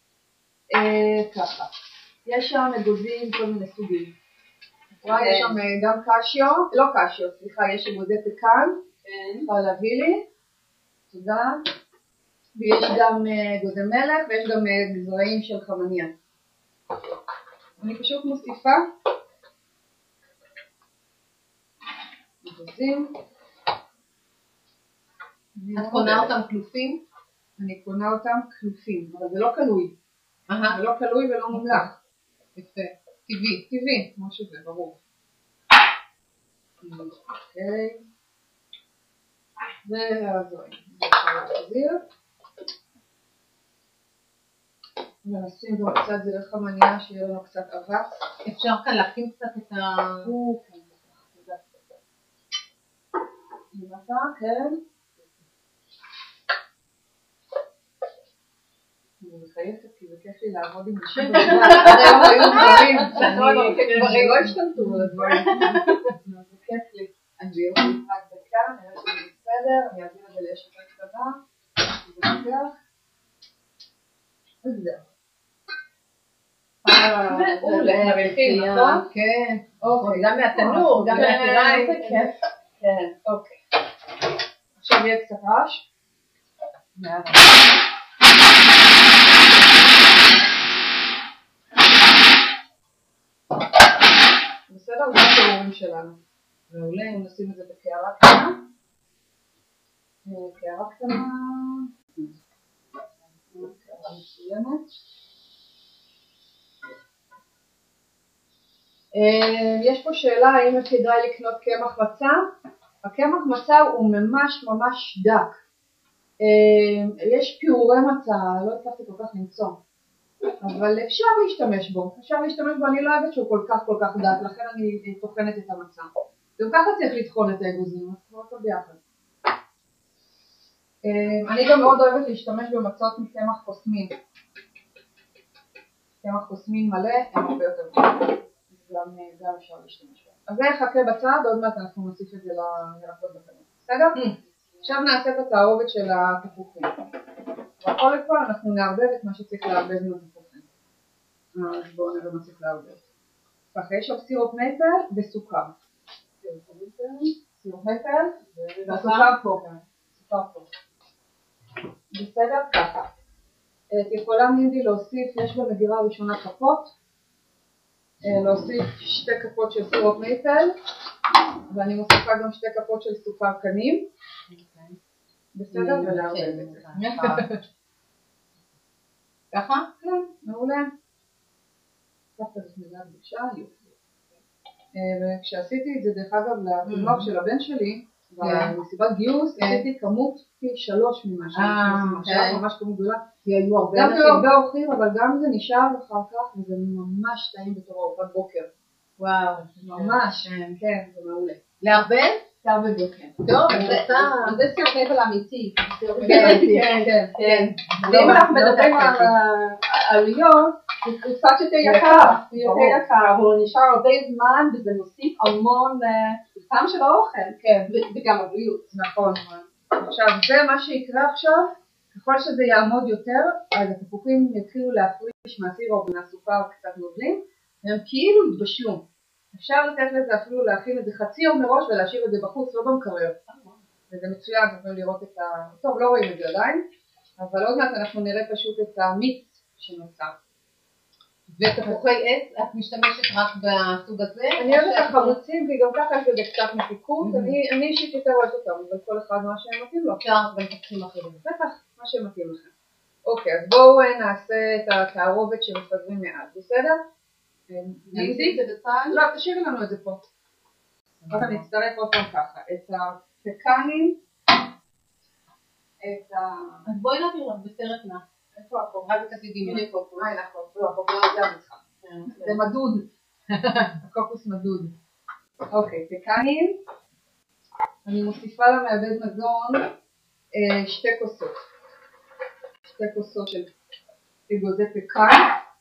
ככה. יש שם אגוזים כל מיני סוגים. יש שם גם קשיו, לא קשיו, סליחה, יש אגוזי פקן. יכולה להביא לי. תודה. ויש גם אגוזי מלך ויש גם גזרעים של חמניה. אני פשוט מוסיפה. אגוזים. את קונה אותם כלופים? אני קונה אותם כלופים, אבל זה לא קלוי. זה לא קלוי ולא מומלח. יפה. טבעי. טבעי, כמו שזה, ברור. אוקיי. והזוהים. זה אפשר להחזיר. ונשים גם קצת זרעי חמניה שיהיה לנו קצת אבק. אפשר כאן להכין קצת את ה... כן. אני מחייבת כי זה כיף לי לעבוד עם נשים בזמן. היום היו דברים, אני לא השתלטו על הדברים. זה כיף לי. אני אביא רק דקה, נראה שזה בסדר, אני אעביר את זה לאש יותר קטנה. זה נפגח. וזהו. מעולה, מריחים, נכון? כן. גם מהתנור, גם מהטירה, איזה כיף. כן, אוקיי. עכשיו יהיה קצת רעש. בסדר, זה התיאורים שלנו. מעולה, אם נשים את זה בקערה קטנה. קערה קטנה. קערה מסוימת. יש פה שאלה האם כדאי לקנות קמח מצה. הקמח מצה הוא ממש ממש דק. יש פירורי מצה, לא הצלחתי כל כך למצוא. אבל אפשר להשתמש בו, אני לא אוהבת שהוא כל כך דק, לכן אני טוחנת את המצה. גם ככה צריך לטחון את האגוזים, אז כבר טוב ביחד. אני גם מאוד אוהבת להשתמש במצות מקמח קוסמין. קמח קוסמין מלא, הם הרבה יותר טובים. גם אפשר להשתמש בו. אז זה יחכה בצד, עוד מעט אנחנו נוסיף את זה לירקות בקנות. בסדר? עכשיו נעשה את התערובת של התפוחים. וכל לכל אנחנו נערבב את מה שצריך לערבב עם התפוחים. אז בואו נראה מה צריך לערבב. ככה, יש שם סירופ מייפל וסוכר. סירופ מייפל והסוכר פה. בסדר? ככה. את יכולה מינדי להוסיף, יש במגירה הראשונה כפות. להוסיף 2 כפות של סירופ מייפל. ואני מוסיפה גם 2 כפות של סוכר קנים. בסדר? ולערבב את זה. ככה? כן, מעולה. ככה זאת מילה בבקשה, יופי. וכשעשיתי את זה דרך אגב לתינוק של הבן שלי, במסיבת גיוס, עשיתי כמות פי 3 ממה שאני ממש כמות גדולה. גם זה הרבה אורחים, אבל גם זה נשאר אחר כך, וזה ממש טעים בתור ארוחת בוקר. וואו. ממש, כן, זה מעולה. לערבב? לערבב בוקר. טוב, זה סירופ מייפל אמיתי. כן. ואם אנחנו מדברים על עלויות, זה קצת יותר יקר, אבל הוא נשאר הרבה זמן וזה מוסיף המון טעם של האוכל, וגם הבריאות. נכון. עכשיו, זה מה שיקרה עכשיו, ככל שזה יעמוד יותר, אז התפוחים יתחילו להפריש מהסירופ ומהסוכר קצת נוזלים, והם כאילו יתבשלו. אפשר לתת לזה אפילו להכין את זה חצי יום מראש ולהשאיר את זה בחוץ, לא במקרר. וזה מצוין, אתם יכולים לראות את טוב, לא רואים את זה עדיין, אבל עוד מעט אנחנו נראה פשוט את המיץ שנוצר. ותפוחי עץ, את משתמשת רק בסוג הזה? אני אוהבת את החמוצים, וגם ככה יש לזה קצת מתיקות, אני אישית יותר אוהבת אותם, אבל כל אחד מה שהם מתאים לו. אפשר גם תפוחים אחרים. בטח, מה שהם מתאים לכם. אוקיי, אז בואו נעשה את התערובת שמפזרים מעט, בסדר? נעשי את זה בצד? לא, תשאירי לנו את זה פה. אז אני אצטרף עוד פעם ככה, את הפקנים, את אז בואי נעביר לך בסרט מה. איפה החוק? רק את הסיגים. הנה קוקוס. הנה החוק. לא, החוק לא יודע משחק. זה מדוד. הקוקוס מדוד. אוקיי, פקנים. אני מוסיפה למעבד מזון 2 כוסות. 2 כוסות של אגוזי פקן.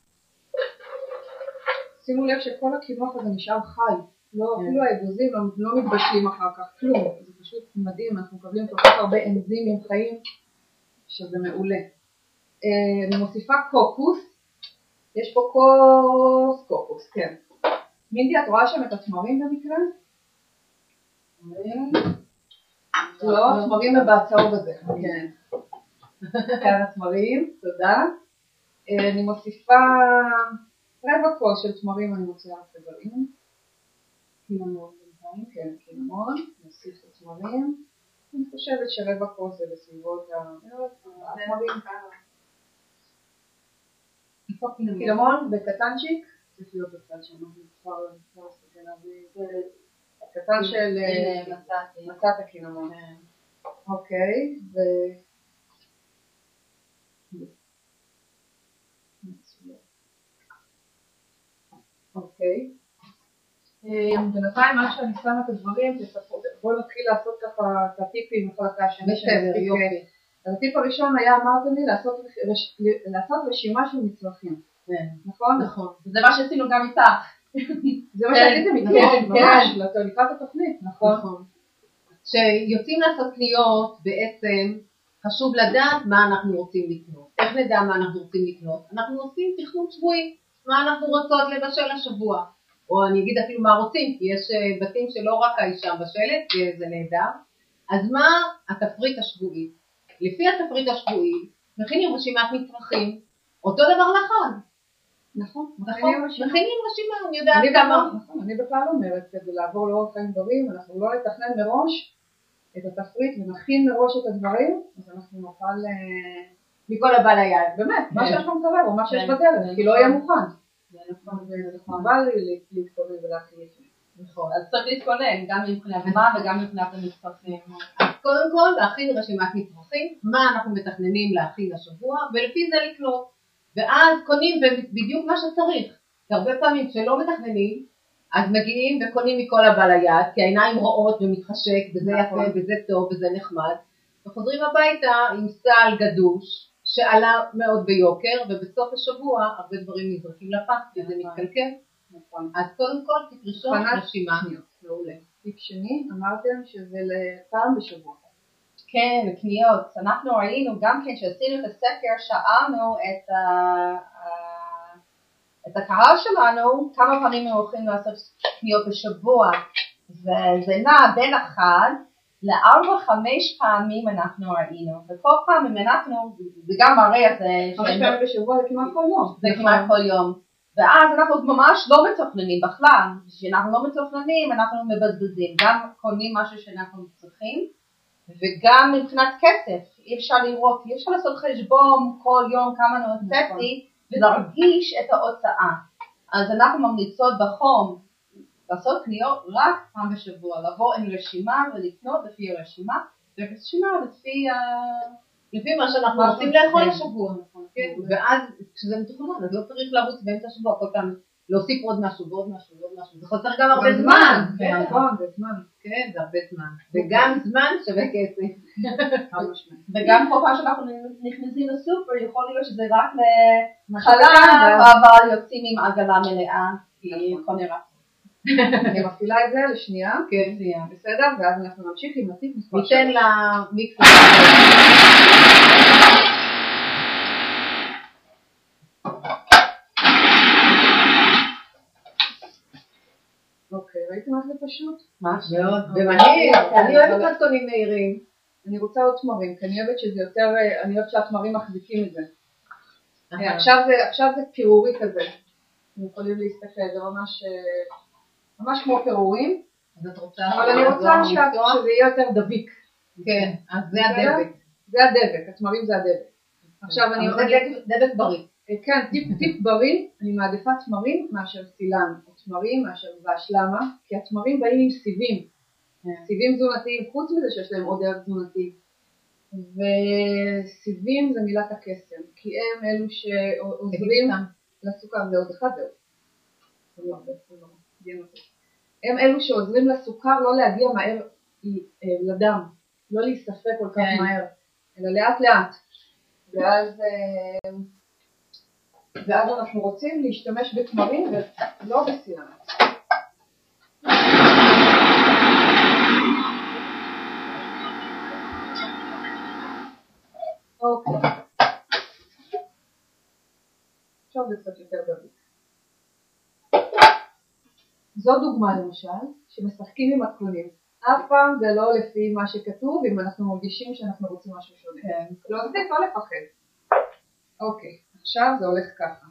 שימו לב שכל הקינוח הזה נשאר חי. לא, אפילו האגוזים לא מתבשלים אחר כך, כלום. זה פשוט מדהים, אנחנו מקבלים כל כך הרבה אנזימים חיים, שזה מעולה. אני מוסיפה קוקוס, יש פה כוס קוקוס, כן. מינדי, את רואה שם את התמרים במקרה? לא, התמרים הם בצהוב הזה. כן. כאן התמרים, תודה. אני מוסיפה 1/4 כוס של תמרים, אני מוציאה צבעים. קינמון בינתיים, כן, קינמון. נוסיף את התמרים. אני חושבת ש1/4 כוס זה בסביבות התמרים. קינמון בקטנצ'יק, צריך להיות בצד שם, קטן של מצת הקינמון. אוקיי, אוקיי. בינתיים מה שאני שמה את הדברים, בואו נתחיל לעשות ככה את הטיפים מחלקה השני. אז הטיפ הראשון היה, אמרתם לי, לעשות רשימה של מצרכים. נכון? נכון. זה מה שעשינו גם איתך. זה מה שעשיתם איתי, ממש, לקראת התוכנית, נכון? כשיוצאים לעשות קניות, בעצם חשוב לדעת מה אנחנו רוצים לקנות. איך נדע מה אנחנו רוצים לקנות? אנחנו עושים תכנון שבועי, מה אנחנו רוצות לבשל השבוע. או אני אגיד אפילו מה רוצים, כי יש בתים שלא רק האישה בשלט, וזה נהדר. אז מה התפריט השבועי? לפי התפריט השבועי, מכינים רשימת מצרכים, אותו דבר לחג. נכון, מכינים רשימה, אני יודעת כמה. נכון, אני בכלל אומרת, כדי לעבור לאורח חיים בריא, אנחנו לא נתכנן מראש את התפריט ונכין מראש את הדברים, אז אנחנו נוכל מכל הבא ליד. באמת, מה שיש לנו מקרב או מה שיש בדרך, כי לא יהיה מוכן. זה חבל להתכונן ולהחליט. נכון, אז צריך להתכונן, גם מבחינת מה וגם מבחינת המצרכים. אז קודם כל, להכין רשימת מצרכים, מה אנחנו מתכננים להכין השבוע, ולפי זה לקנות. ואז קונים בדיוק מה שצריך. כי הרבה פעמים כשלא מתכננים, אז מגיעים וקונים מכל הבא ליד, כי העיניים רואות ומתחשק, וזה יפה, וזה טוב, וזה נחמד. וחוזרים הביתה עם סל גדוש, שעלה מאוד ביוקר, ובסוף השבוע הרבה דברים נזרקים לפח, וזה מתקלקל. נכון. אז קודם כל תפרשו רשימה. מעולה. טיפ שני, אמרתם שזה לפעם בשבוע. כן, קניות. אנחנו ראינו גם כן שעשינו את הסקר, שאלנו את הקהל שלנו כמה פעמים הם הולכים לעשות קניות בשבוע, וזה נע בין 1 ל4-5 פעמים אנחנו ראינו, וכל פעם אם אנחנו, זה גם מראה, זה 5 פעמים בשבוע זה כמעט כל יום. זה כמעט כל יום. ואז אנחנו ממש לא מתוכננים בכלל, כשאנחנו לא מתוכננים אנחנו מבזבזים, גם קונים משהו שאנחנו צריכים, וגם מבחינת כסף, אי אפשר לראות, אי אפשר לעשות חשבון כל יום כמה נוצאתי, ולהרגיש את ההוצאה. אז אנחנו ממליצות בחום, לעשות קניות רק פעם בשבוע, לבוא עם רשימה ולקנות לפי הרשימה, ורשימה לפי מה שאנחנו רוצים לאכול לשבוע. ואז כשזה מתוכנן, אז לא צריך לרוץ באמצע השבוע, כל פעם להוסיף עוד משהו ועוד משהו ועוד משהו. זה חוסר גם הרבה זמן. נכון, זה זמן. כן, זה הרבה זמן. וגם זמן שווה כסף. וגם כל פעם שאנחנו נכנסים לסופר, יכול להיות שזה רק לחלב, אבל יוצאים עם עגלה מלאה, כי הכל נראה. אני מפעילה את זה לשנייה. כן, בסדר, ואז אנחנו נמשיך עם הטיפ מספר 3. ניתן לה מיקס. אוקיי, ראיתם מה זה פשוט? ממש מאוד. ומהיר, אני אוהבת מתכונים מהירים. אני רוצה עוד תמרים, כי אני אוהבת שזה יותר, אני אוהבת שהתמרים מחזיקים את זה. עכשיו זה פירורי כזה. אתם יכולים להסתכל, זה ממש כמו פירורים. אז את רוצה... אבל אני רוצה שזה יהיה יותר דביק. כן, אז זה הדבק. זה הדבק, התמרים זה הדבק. עכשיו אני... דבק בריא. כן, טיפ בריא, אני מעדיפה תמרים מאשר סילן, או תמרים מאשר דבש. למה? כי התמרים באים עם סיבים, סיבים תזונתיים, חוץ מזה שיש להם עוד ערך תזונתי. וסיבים זה מילת הקסם, כי הם אלו שעוזרים לסוכר, זה עוד אחד הם אלו שעוזרים לסוכר לא להגיע מהר לדם, לא להיספק כל כך מהר, אלא לאט לאט. ואז אנחנו רוצים להשתמש בתמרים ולא בסילן. אוקיי. עכשיו זה קצת יותר דביק. זו דוגמה למשל, שמשחקים עם מתכונים. אף פעם זה לא לפי מה שכתוב, אם אנחנו מרגישים שאנחנו רוצים משהו שונה. לא עדיף, לא לפחד. אוקיי, עכשיו זה הולך ככה.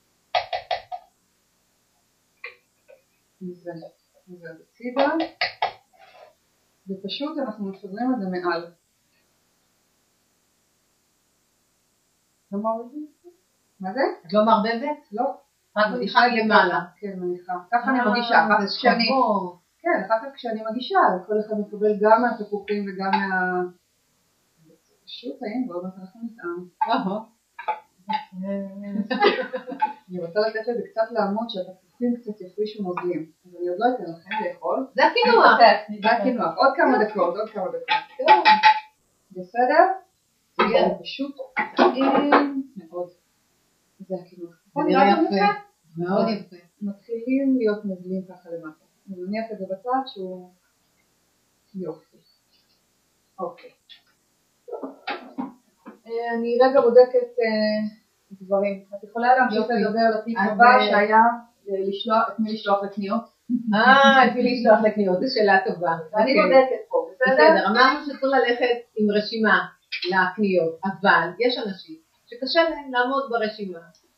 זה בצידה, ופשוט אנחנו מפזרים את זה מעל. לא מערבבת? מה זה? את לא מערבבת? לא. רק מניחה למעלה. כן, מניחה. ככה אני מרגישה. כן, אחר כך כשאני מגישה, כל אחד מקבל גם מהתפוחים וגם פשוט טעים, ועוד מעט אנחנו נטעם. אני רוצה לתת לזה קצת לעמוד שהתפוחים קצת יפרישו נוזלים. אז אני עוד לא אתן לכם לאכול. זה הקינוח. זה הקינוח. עוד כמה דקות. בסדר? זה פשוט טעים מאוד. זה הקינוח. זה נראה יפה. מאוד יפה. מתחילים להיות נוזלים ככה למטה. אני מניח את זה בצד שהוא יופי. אוקיי. אני רגע בודקת דברים. את יכולה להמשיך לדבר על הטיפ הבא שהיה את מי לשלוח לקניות? את מי לשלוח לקניות, זו שאלה טובה. אני בודקת פה, בסדר, אמרנו שצריך ללכת עם רשימה לקניות, אבל יש אנשים שקשה להם לעמוד ברשימה.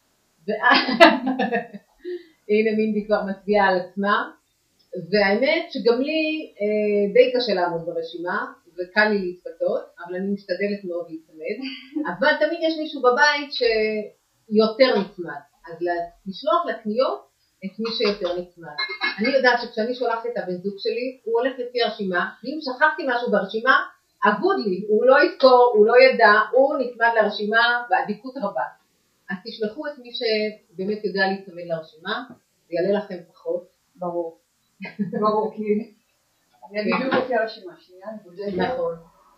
הנה מינדי כבר מצביעה על עצמה, והאמת שגם לי די קשה לעמוד ברשימה, וקל לי להתפתות, אבל אני משתדלת מאוד להתמד, אבל תמיד יש מישהו בבית שיותר נצמד, אז לשלוח לקניות את מי שיותר נצמד. אני יודעת שכשאני שולחת את הבן זוג שלי, הוא הולך לפי הרשימה, ואם שכחתי משהו ברשימה, אבוד לי, הוא לא יזכור, הוא לא ידע, הוא נצמד לרשימה בעדיקות רבה. אז תשלחו את מי שבאמת יודע להתצמד לרשימה, זה יעלה לכם פחות. ברור. ברור, כי אני בדיוק לפי הרשימה, שנייה, אני בודקת. נכון.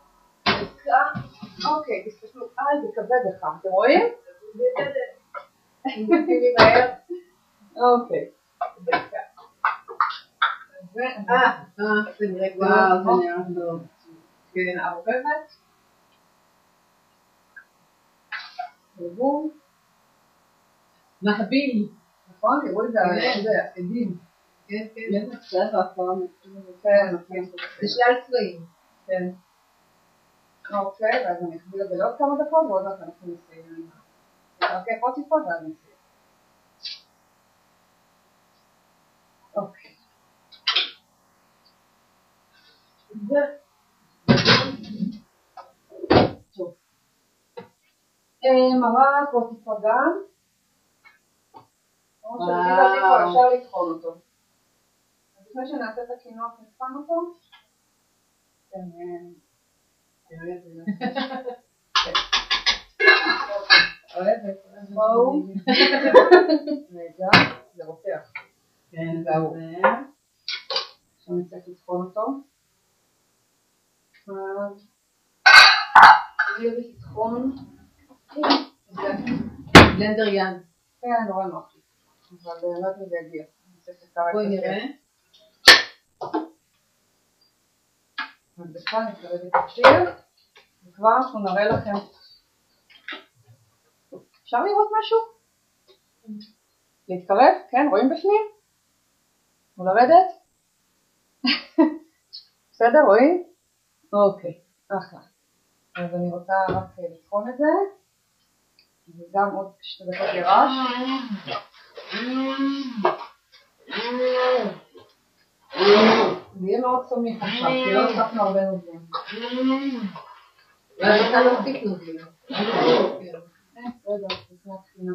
אוקיי, תסתכלו, זה כבד לך, אתם רואים? תשימי מהר. אוקיי. זה נראה כבר. וואו, זה נראה טוב. כן, ערבבת. מהביל. נכון? תראו את זה, עדים. כן, כן. יש צבע פעם. כן, כן. זה שלל צבעים. כן. אוקיי, ואז אני אכביל את זה לעוד כמה דקות, ועוד דקות אנחנו נסיים. אוקיי, פה טיפות ואז נסיים. אוקיי. טוב. מרק או טיפה גם. אפשר לטחון אותו. אז לפני שנעשה את הקינוח נטחן אותו. כן, אוהבת. בואו. רגע, זה רותח. כן, זהו. עכשיו נצטרך לטחון אותו. אני אוהבת לטחון. בלנדר יד. כן, נורא נוח לי. אבל באמת זה יגיע. בואי נראה. אז בכלל נקרב את השיר, וכבר אנחנו נראה לכם. אפשר לראות משהו? להתקרב? כן, רואים בפנים? ולרדת? בסדר, רואים? אוקיי, אחלה. אז אני רוצה רק לטחון את זה, וגם עוד 2 דקות ירש. זה יהיה מאוד סומיך עכשיו, כי לא הוספנו הרבה נוזלים. ואז אתה לא הוסיף נוזלים. רגע, לפני התחינה.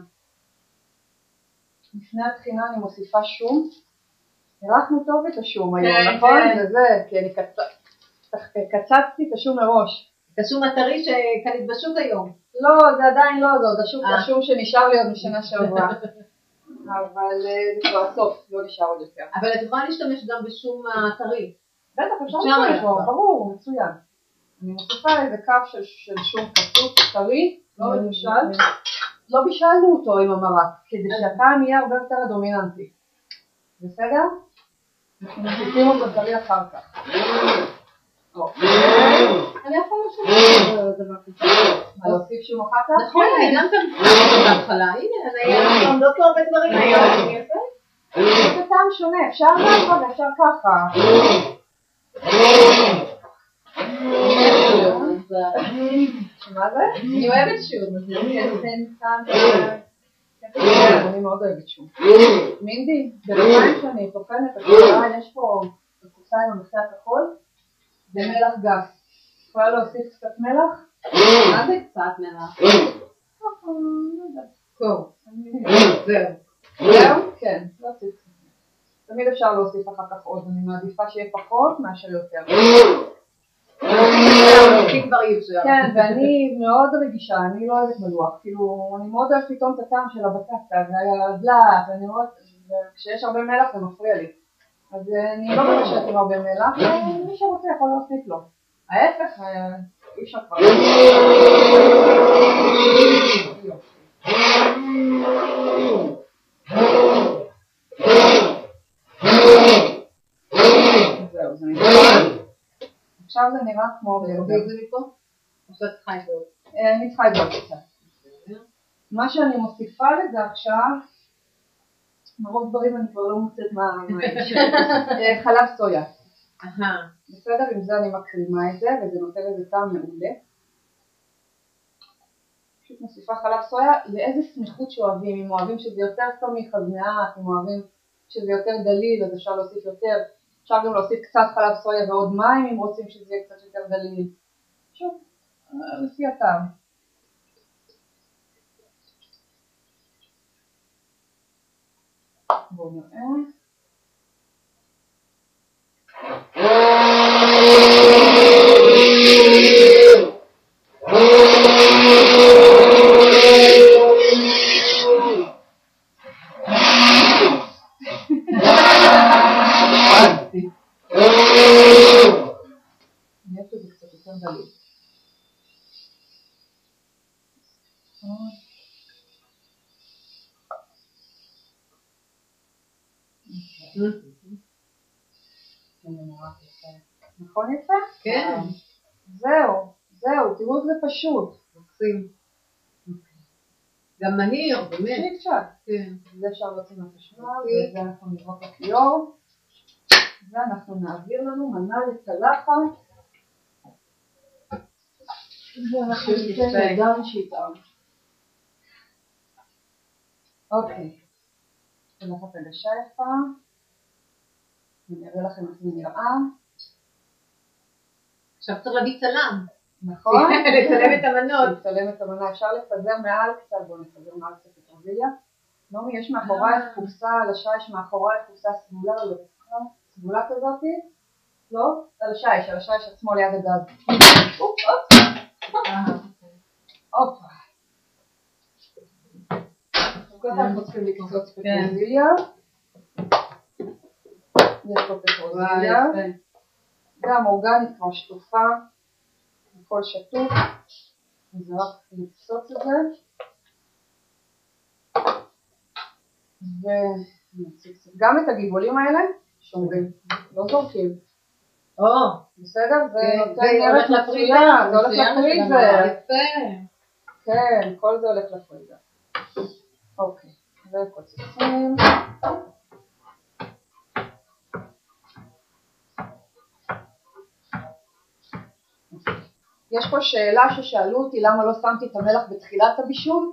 לפני התחינה אני מוסיפה שום. הרחנו טוב את השום היום, נכון? וזה, כי אני קצצתי את השום מראש. את השום הטרי שקנית בשוק היום. לא, זה עדיין לא, זה עוד השום שנשאר לי עוד משנה שעברה. אבל זה כבר הסוף, לא נשאר עוד יותר. אבל את יכולה להשתמש גם בשום הטרי. בטח, אפשר להשתמש בו, ברור, מצוין. אני מוסיפה איזה כף של שום קצוץ טרי, לא מבושל. לא בישלנו אותו עם המרק, כדי שהטעם יהיה הרבה יותר דומיננטי. בסדר? אנחנו מוסיפים אותו טרי אחר כך. אני יכול להוסיף שום אחר כך? נכון, אני גם תמכתי בהתחלה. הנה, אני עומדות פה הרבה דברים היום. זה טעם שונה, אפשר ככה ואפשר ככה. מה זה? אני אוהבת שום. אני מאוד אוהבת שום. מינדי, בינתיים שאני תופנת את השעה, יש פה בקופסה עם המכסה הכחול, במלח גס. יכולה להוסיף קצת מלח? מה זה קצת מלח? קור. זהו. זהו? כן, להוסיף. תמיד אפשר להוסיף אחר כך עוד, אני מעדיפה שיהיה פחות מאשר יותר. כן, ואני מאוד רגישה, אני לא אוהבת מלוח, כאילו, אני מאוד אוהבת פתאום את הטעם של הבטטה והדלעת, וכשיש הרבה מלח זה מפריע לי. אז אני לא מבשלת עם הרבה מלח, ומי שרוצה יכול להוסיף לו. ההפך, אי אפשר כבר. זהו, זה נראה. עכשיו זה נראה כמו ברגע. זה מפה? או שאת צריכה את זה? אני צריכה את זה קצת. מה שאני מוסיפה לזה עכשיו, מרוב דברים אני כבר לא מוצאת מה יש. חלב סויה. בסדר, עם זה אני מקרימה את זה, וזה נותן לזה טעם מעולה. פשוט מוסיפה חלב סויה לאיזה סמיכות שאוהבים. אם אוהבים שזה יותר סמיך אז מעט, אם אוהבים שזה יותר דליל אז אפשר להוסיף יותר. אפשר גם להוסיף קצת חלב סויה ועוד מים אם רוצים שזה יהיה קצת יותר דליל. שוב, לפי הטעם. בואו נראה. נהיה זה קצת יותר דליל. נכון יפה? כן. זהו, תראו את זה פשוט. מקסים. גם מהיר, באמת. שיק. כן. זה אפשר להוציא מהחשמל, וזה אנחנו נזרוק לכיור. ואנחנו נעביר לנו מנה לצלחת. ואנחנו ניתן לדן שיטעם. אוקיי. צלחת הגשה יפה. אני אראה לכם איך זה נראה. עכשיו צריך להביא צלם. נכון? לצלם את המנות. לצלם את המנה. אפשר לפזר מעל קצת, בואו נפזר מעל קצת את הרביליה. נעמי, יש מאחורייך קופסה על השיש, מאחורייך קופסה סגולה כזאת. לא? על השיש עצמו ליד הגז. הופה. ככה אנחנו צריכים לקצוץ פטרוזיליה. יש פה פטרוזיליה. גם אורגנית כמו שטופה. הכל שטוף. אז רק לקצוץ את זה. וגם את הגיבולים האלה שומרים. לא זורקים. בסדר? זה נותן ערך לפרידה. זה הולך לפרידה. יפה. כן, כל זה הולך לפרידה. אוקיי, וקוצצים. יש פה שאלה ששאלו אותי למה לא שמתי את המלח בתחילת הבישול.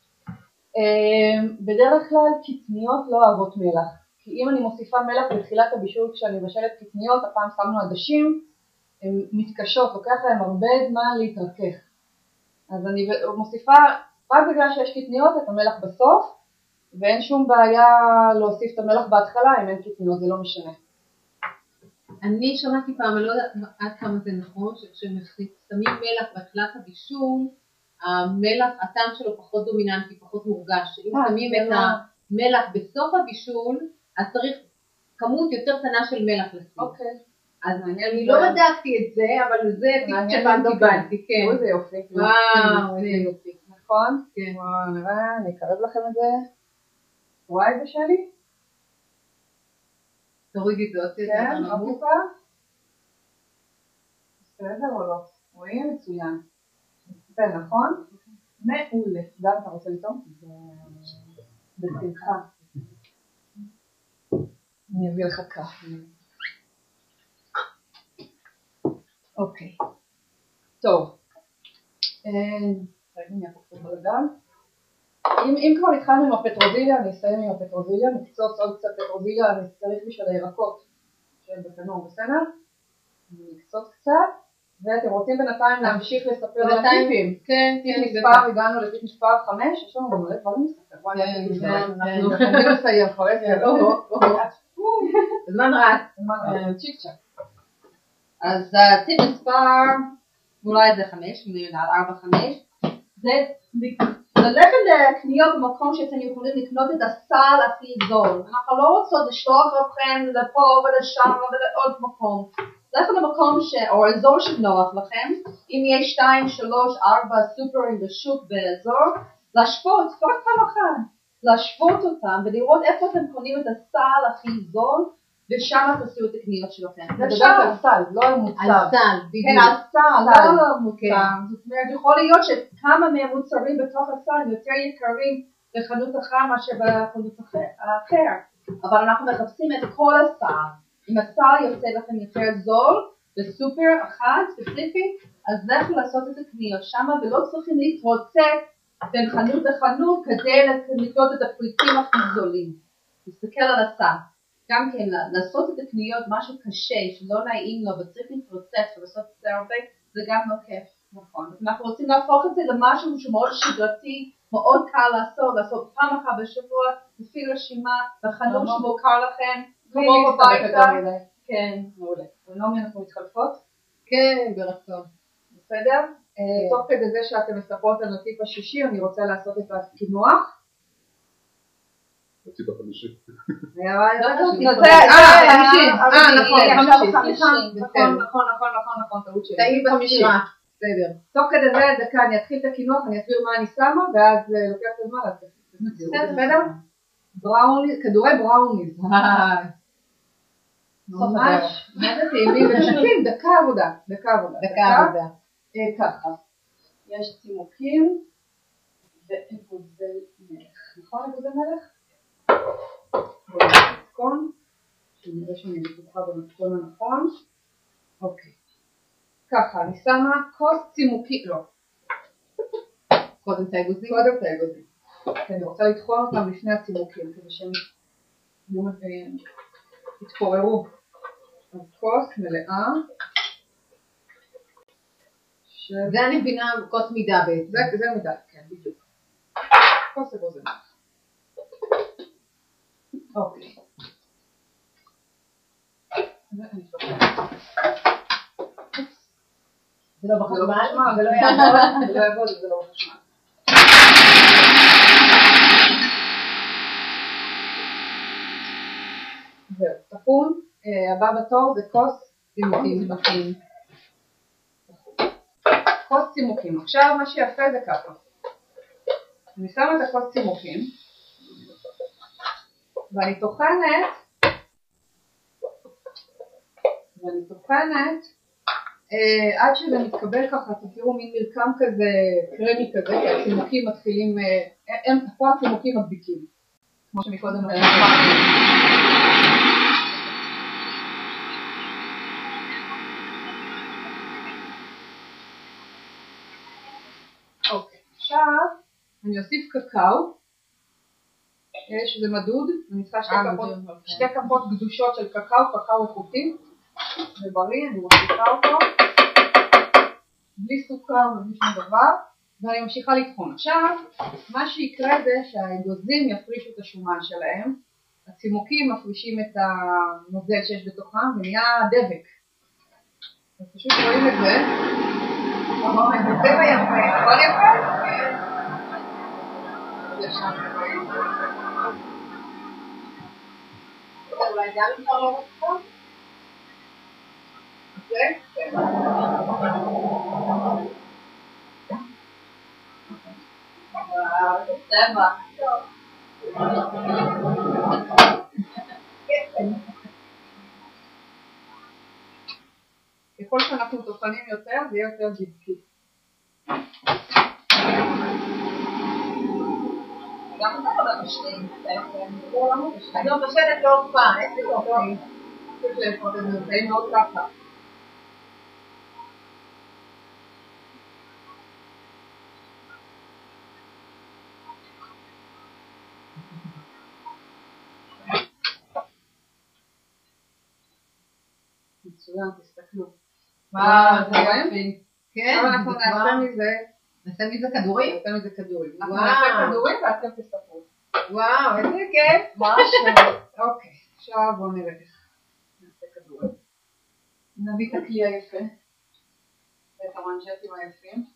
בדרך כלל קטניות לא אוהבות מלח. כי אם אני מוסיפה מלח בתחילת הבישול כשאני מבשלת קטניות, הפעם שמנו עדשים, הן מתקשות, לוקח להן הרבה זמן להתרכך. אז אני מוסיפה רק בגלל שיש קטניות את המלח בסוף, ואין שום בעיה להוסיף את המלח בהתחלה, אם אין קטניות זה לא משנה. אני שמעתי פעם, אני לא יודעת עד כמה זה נכון, שכששמים מלח בתחילת הבישול, המלח, הטעם שלו פחות דומיננטי, פחות מורגש. אם שמים את המלח בסוף הבישול, אז צריך כמות יותר קטנה של מלח לשים. אוקיי. אז אני לא בדקתי את זה, אבל זה טיפ שקיבלתי, כן. איזה יופי. וואו, איזה יופי. נכון? כן. וואו, נראה, אני אקרב לכם את זה. רואה את זה שלי? תורידי זאת. כן, אבוקה. בסדר או לא? רואים? מצוין. זה נכון? מעולה. דן, אתה רוצה לטעום? בשמחה. אני אביא לך קפה. אוקיי. טוב. רגע, אני אקוף את בלגן. אם כבר התחלנו עם הפטרוזיליה, אני אסיים עם הפטרוזיליה, נקצוץ עוד קצת פטרוזיליה, אני צריך בשביל הירקות שהם בתנור, בסדר? נקצוץ קצת, ואתם רוצים בינתיים להמשיך לספר על הטיפים. כן, מספר, הגענו לטיפ מספר 5, יש לנו מלא דברים לספר. אנחנו יכולים לסיים כבר 10. זמן רץ. צ'יק צ'ק. אז טיפ מספר, אולי זה 5, 4-5, זה ללכת לקניות במקום שאתם יכולים לקנות את הסל הכי זול. אנחנו לא רוצות לשלוח לכם לפה ולשם ולעוד מקום. לכו למקום או אזור שנוח לכם, אם יש 2, 3, 4 סופרים בשוק באזור, להשוות, כבר פעם אחת, להשוות אותם ולראות איפה אתם קונים את הסל הכי זול, ושם תעשו את הקניות שלכם. זה מדבר על סל, לא על מוצר. על סל, בדיוק. כן, על סל, לא על מוצר. זאת אומרת, יכול להיות שכמה מהמוצרים בתוך הסל יותר יקרים בחנות אחת מאשר בחנות אחר. אבל אנחנו מחפשים את כל הסל. אם הסל יוצא לכם יותר זול, בסופר אחד ספציפי, אז לכו לעשות את הקניות שם, ולא צריכים להתרוצץ בין חנות לחנות כדי לקנות את הפריטים הכי זולים. תסתכל על הסל. גם כן, לעשות את הקניות משהו קשה, שלא נעים לו, וצריך להתרוצץ ולעשות את זה הרבה, זה גם לא כיף. נכון. אנחנו רוצים להפוך את זה למשהו שמאוד שגרתי, מאוד קל לעשות פעם אחת בשבוע, לפי רשימה, בחנות שמוכר לכם, קרוב הביתה. כן, מעולה. ונעמי, אנחנו מתחלפות? כן, ברצון. בסדר? תוך כדי זה שאתם מספרות על הטיפ השישי, אני רוצה לעשות את הקינוח. הטיפ החמישי. נכון, טעות שלי. תהי במשרה. בסדר. תוך כדי זה, דקה, אני אתחיל את הקינוח, אני אסביר מה אני שמה, ואז לוקח את הזמן לעשות. בסדר? כדורי בראוניז. ממש, מה זה טעימים ונשקים? דקה עבודה. ככה, יש צימוקים ואגוזי מלך. נכון אגוזי מלך? במתכון, שנראה שאני בטוחה במתכון הנכון. אוקיי. ככה, אני שמה כוס צימוקים, לא. קודם את האגוזים? קודם את האגוזים. אני רוצה לטחון אותם לפני הצימוקים, כדי שהם יתפוררו. אז כוס מלאה. זה אני מבינה כוס מידה בעצם. זה מידה, כן, בדיוק. כוס אגוזי מלך. אוקיי. זה לא בחשמל? זה לא יעבוד, זה לא בחשמל. זהו, תחון, הבא בתור זה כוס צימוקים. כוס צימוקים. עכשיו מה שיפה זה ככה. אני שמה את הכוס צימוקים, ואני טוחנת עד שזה מתקבל ככה, תראו מין מרקם כזה, קרמי כזה, כי הצימוקים מתחילים, פה הצימוקים מדביקים, כמו שמקודם נראה. אוקיי, עכשיו אני אוסיף קקאו, שזה מדוד, אני צריכה שתי כפות גדושות של קקאו איכותי, זה בריא, אני מוסיפה אותו, בלי סוכר ובלי שום דבר, ואני ממשיכה לטחון. עכשיו, מה שיקרה זה שהאגוזים יפרישו את השומן שלהם, הצימוקים מפרישים את הנוזל שיש בתוכם, ונהיה דבק. אז פשוט רואים את זה. זה צבע יפה, הכל יפה? אולי גם אפשר לא רוצה? זה? וואו, צבע. ככל שאנחנו טוחנים יותר, זה יהיה יותר דבקי. גם זה לא משלים. אני לא משלת לא פעם, איזה טוב. זה נמצאים מאוד ככה. מצוין, תסתכלו. וואו, זה יופי. כן, אנחנו נעשה מזה כדורים? נעשה מזה כדורים. אנחנו נעשה כדורים ואתם תסתכלו. וואו, איזה כיף. משהו. אוקיי, עכשיו בואו נראה איך נעשה כדורים. נביא את הכלי היפה. את המנג'טים היפים.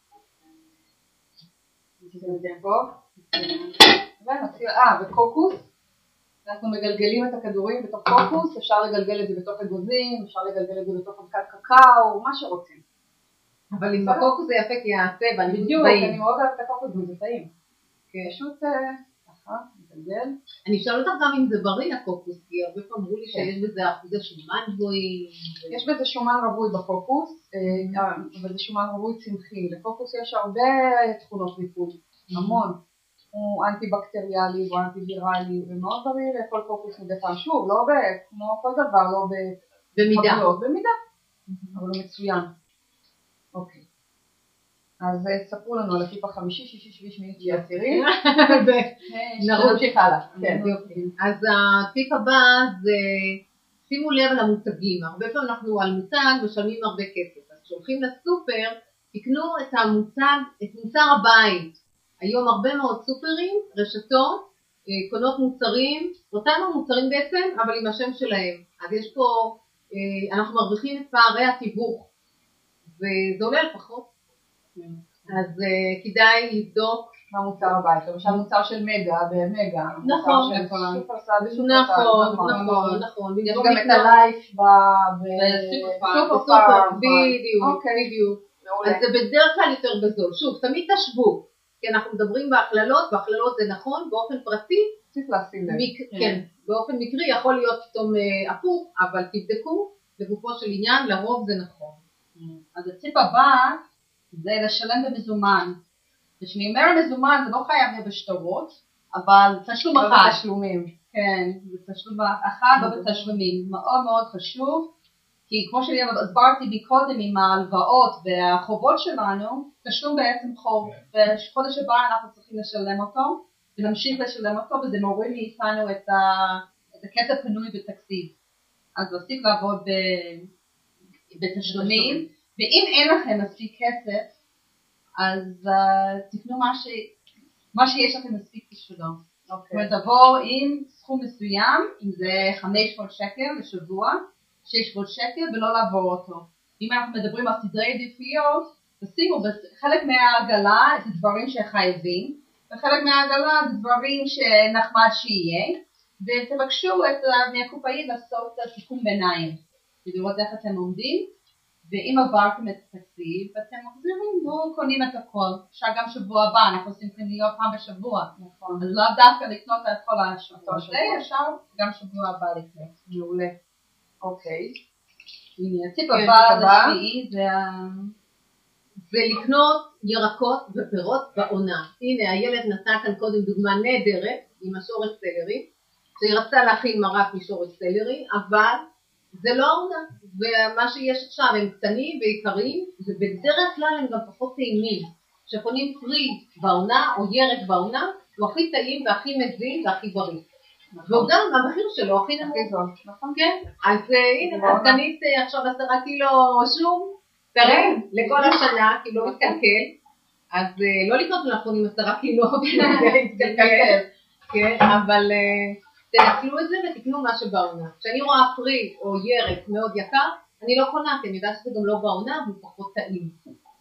נשים את זה פה. ונתחיל, וקוקוס. אנחנו מגלגלים את הכדורים בתוך קוקוס, אפשר לגלגל את זה בתוך אגוזים, אפשר לגלגל את זה בתוך אבקת קקאו, מה שרוצים. אבל עם הקוקוס זה יפה כי הצבע, בדיוק, אני מאוד אוהבת את הקוקוס וזה טעים. פשוט ככה, נגלגל. אני אשאל אותך גם אם זה בריא הקוקוס, כי הרבה פעמים אמרו לי שיש בזה אחוזי שומן גבוהים. יש בזה שומן רווי בקוקוס, אבל זה שומן רווי צמחי. לקוקוס יש הרבה תכונות ריפוי, המון. הוא אנטי-בקטריאלי או אנטי-ויראלי ומאוד בריא לאכול קוקוס מדי פעם. שוב, לא כמו כל דבר, לא במידה, אבל הוא מצוין. אוקיי. אז ספרו לנו על הטיפ החמישי, שישי, שביעי, שמיני, תשיעי, עשירי. נמשיך הלאה. אז הטיפ הבא זה שימו לב על המותגים. הרבה פעמים אנחנו על מותג משלמים הרבה כסף. אז כשהולכים לסופר, תקנו את המותג, את מוצר הבית. היום הרבה מאוד סופרים, רשתות, קונות מוצרים, אותם המוצרים בעצם, אבל עם השם שלהם. אז יש פה, אנחנו מרוויחים את פערי התיווך, וזה עולה לפחות. אז כדאי לבדוק מה מוצר הבית, למשל מוצר של מגה במגה. נכון, נכון. יש גם את הלייף בסופר, בדיוק. אז זה בדרך כלל יותר בזול. שוב, תמיד תשוו, כי אנחנו מדברים בהכללות, בהכללות זה נכון, באופן פרטי, צריך לשים לב. כן, באופן מקרי יכול להיות פתאום הפוך, אבל תבדקו, לגופו של עניין, לרוב זה נכון. אז הטיפ הבא זה לשלם במזומן. כשאני אומר מזומן זה לא חייב להיות בשטרות, אבל תשלום אחד. לא בתשלומים. כן, זה תשלום אחד לא בתשלומים. מאוד מאוד חשוב, כי כמו שאני הסברתי מקודם עם ההלוואות והחובות שלנו, תשלום בעצם חוב. בחודש הבא אנחנו צריכים לשלם אותו, ונמשיך לשלם אותו, וזה מוריד מאיתנו את הכסף פנוי בתקציב. אז להפסיק לעבוד בתשלומים, ואם אין לכם מספיק כסף, אז תקנו מה שיש לכם מספיק בשבילו. זאת אומרת, תבואו עם סכום מסוים, אם זה 500 שקל לשבוע, 600 שקל, ולא לעבור אותו. אם אנחנו מדברים על סדרי עדיפויות, תשימו חלק מהעגלה את הדברים שחייבים, וחלק מהעגלה את הדברים שנחמד שיהיה, ותבקשו מהקופאי לעשות סיכום ביניים, ולראות איך אתם עומדים. ואם עברתם את התקציב, אתם מחזירים, לא קונים את הכל. אפשר גם שבוע הבא, אנחנו עושים קניות פעם בשבוע. נכון. אז לא דווקא לקנות את כל השבוע הזה, אפשר גם שבוע הבא לקנות. מעולה. אוקיי. הנה, הטיפ הבא לשביעי זה לקנות ירקות ופירות בעונה. הנה, הילד נתן כאן קודם דוגמה נהדרת עם השורש סלרי, שהיא רצתה להכין מרק משורש סלרי, אבל זה לא העונה, ומה שיש עכשיו הם קטנים ויקרים, ובדרך כלל הם גם פחות טעימים. כשקונים פרי בעונה או ירק בעונה, הוא הכי טעים והכי מזין והכי בריא. וגם המחיר שלו הכי נמוך. נכון, כן? אז הנה, אז קנית עכשיו 10 קילו שום, תראה, לכל השנה, כי לא מתקלקל, אז לא לקנות מלפפונים 10 קילו, להתקלקל, כן, אבל תנצלו את זה ותקנו מה שבעונה. כשאני רואה פרי או ירק מאוד יקר, אני לא קונה, כי אני יודעת שזה גם לא בעונה, והוא פחות טעים.